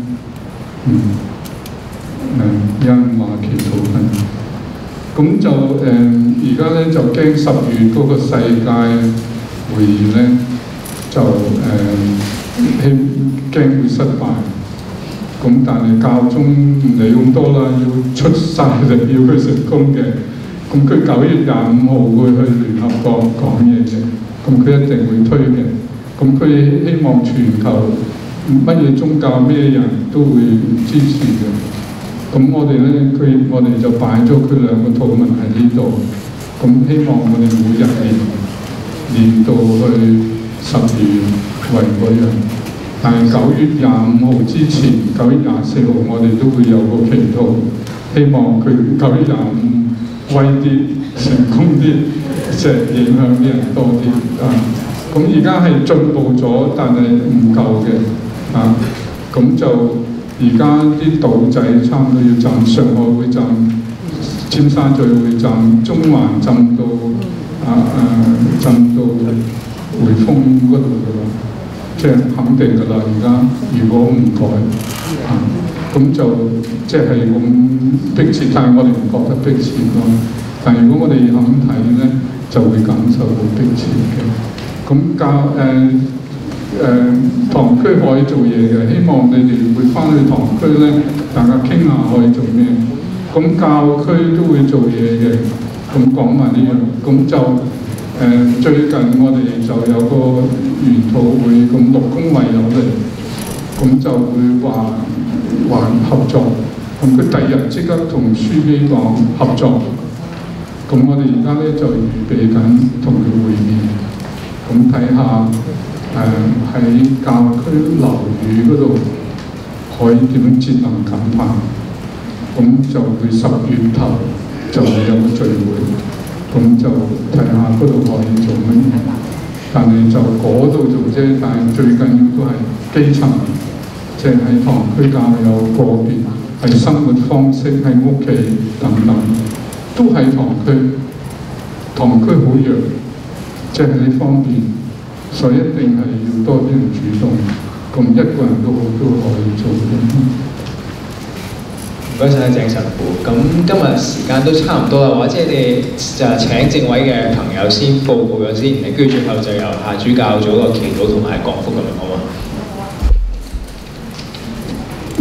誒有人話祈禱緊，咁就誒而家咧就驚十月嗰個世界會議咧就誒希驚會失敗，咁但係教宗唔理咁多啦，要出晒力要佢成功嘅，咁佢九月廿五號會去聯合國講嘢嘅，咁佢一定會推嘅，咁佢希望全球乜嘢宗教咩人都會支持嘅，咁我哋咧佢我哋就擺咗佢兩個禱文喺呢度，咁希望我哋每日練。練到去十月為嗰樣，但係九月廿五號之前，九月廿四號我哋都會有個祈禱，希望佢九月廿五威啲、成功啲，即係影響啲人多啲啊！咁而家係進步咗，但係唔夠嘅啊！咁就而家啲島仔差唔多要浸，上海會浸，尖沙咀會浸，中環浸到。啊啊！浸到匯豐嗰度㗎啦，即係肯定㗎啦。而家如果唔改啊，咁就即係咁迫切，但係我哋唔覺得迫切咯。但係如果我哋肯睇咧，就會感受到迫切嘅。咁教誒誒堂區可以做嘢嘅，希望你哋會翻去堂區咧，大家傾下可以做咩。咁教區都會做嘢嘅。咁講埋呢樣，咁就誒、呃、最近我哋就有個研討會，咁六公衛有嚟，咁就會話話合作，咁佢第二日即刻同書記講合作，咁我哋而家咧就預備緊同佢會面，咁睇下誒喺教區樓宇嗰度可以點樣節能減排，咁就會十月頭。就會有個聚會，咁就睇下嗰度可以做乜嘢。但係就嗰度做啫，但係最緊要都係基層，即係喺堂區教友個別，係生活方式喺屋企等等，都喺堂區。堂區好弱，即係呢方面，所以一定係要多啲人主動，咁一個人都好都可以做嘅。 唔該晒鄭神父，咁今日時間都差唔多啦，或者你哋就請正位嘅朋友先報告咗先，跟住最後就由夏主教做個祈禱同埋講福咁樣，好嗎？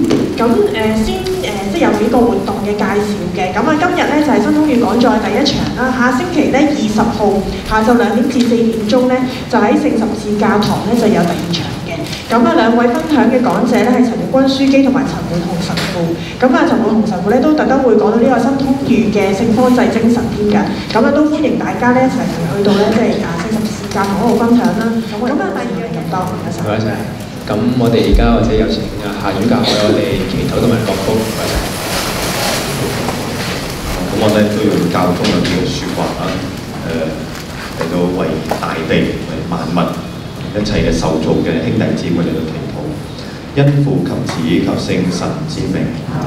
咁誒、呃、先誒、呃、即係有幾個活動嘅介紹嘅。咁啊今日咧就係、是、新通語講座第一場啦。下星期咧二十號下晝兩點至四點鐘咧，就喺聖十字架堂咧就有第二場嘅。咁啊兩位分享嘅講者咧係陳日君書記同埋陳滿雄神父。咁啊陳滿雄神父咧都特登會講到呢個新通語嘅聖方濟精神添㗎。咁啊都歡迎大家咧一齊去到咧即係啊聖十字架堂嗰度分享啦。咁啊第二樣嘢多唔該晒。 唔該晒。咁我哋而家或者有請啊夏主教為我哋祈禱同埋歌曲，唔該晒。 咁我咧都用教宗有啲嘅説話啦，誒、嚟到為大地、為萬物、一切嘅受造嘅兄弟姊妹嚟到祈禱，因父及子及聖神之名，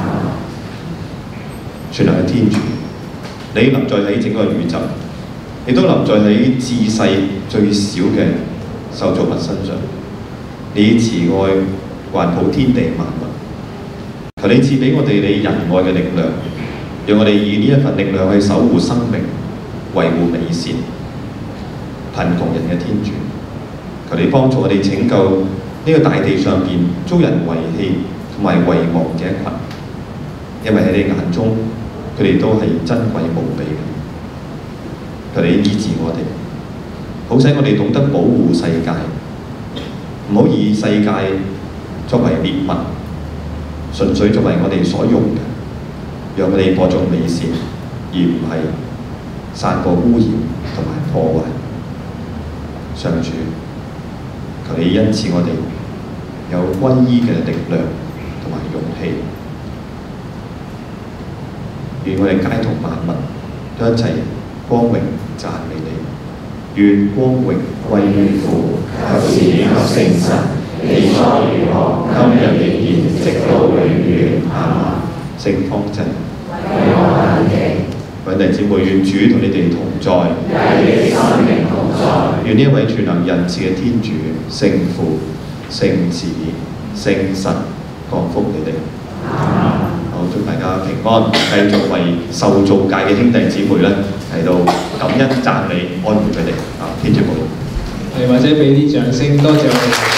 全能嘅天主，你臨在喺整個宇宙，亦都臨在喺至細最小嘅受造物身上。你慈愛環抱天地萬物，求你賜俾我哋你仁愛嘅力量，讓我哋以呢一份力量去守護生命、維護美善。貧窮人嘅天主，求你幫助我哋拯救呢個大地上邊遭人遺棄同埋遺忘嘅一群，因為喺你眼中佢哋都係珍貴無比嘅。求你醫治我哋，好使我哋懂得保護世界。唔好以世界作為獵物，純粹作為我哋所用嘅，讓佢哋播種美善，而唔係散播污染同埋破壞。上主，求你恩賜我哋有歸依嘅力量同埋勇氣，願我哋街同萬物都一齊光榮讚美你。願光榮歸於父及子及聖神，起初如何，今日亦然，直到永遠。阿們。聖方濟，為我等祈。各位弟兄姊妹，願主同你哋同在，與你生命同在。願呢一位全能仁慈嘅天主、聖父、聖子、聖神降福你哋。好，祝大家平安，繼續為受造界嘅兄弟姊妹咧嚟到感恩讚美安慰佢哋啊！天主保佑。 係或者俾啲掌聲，多謝我哋。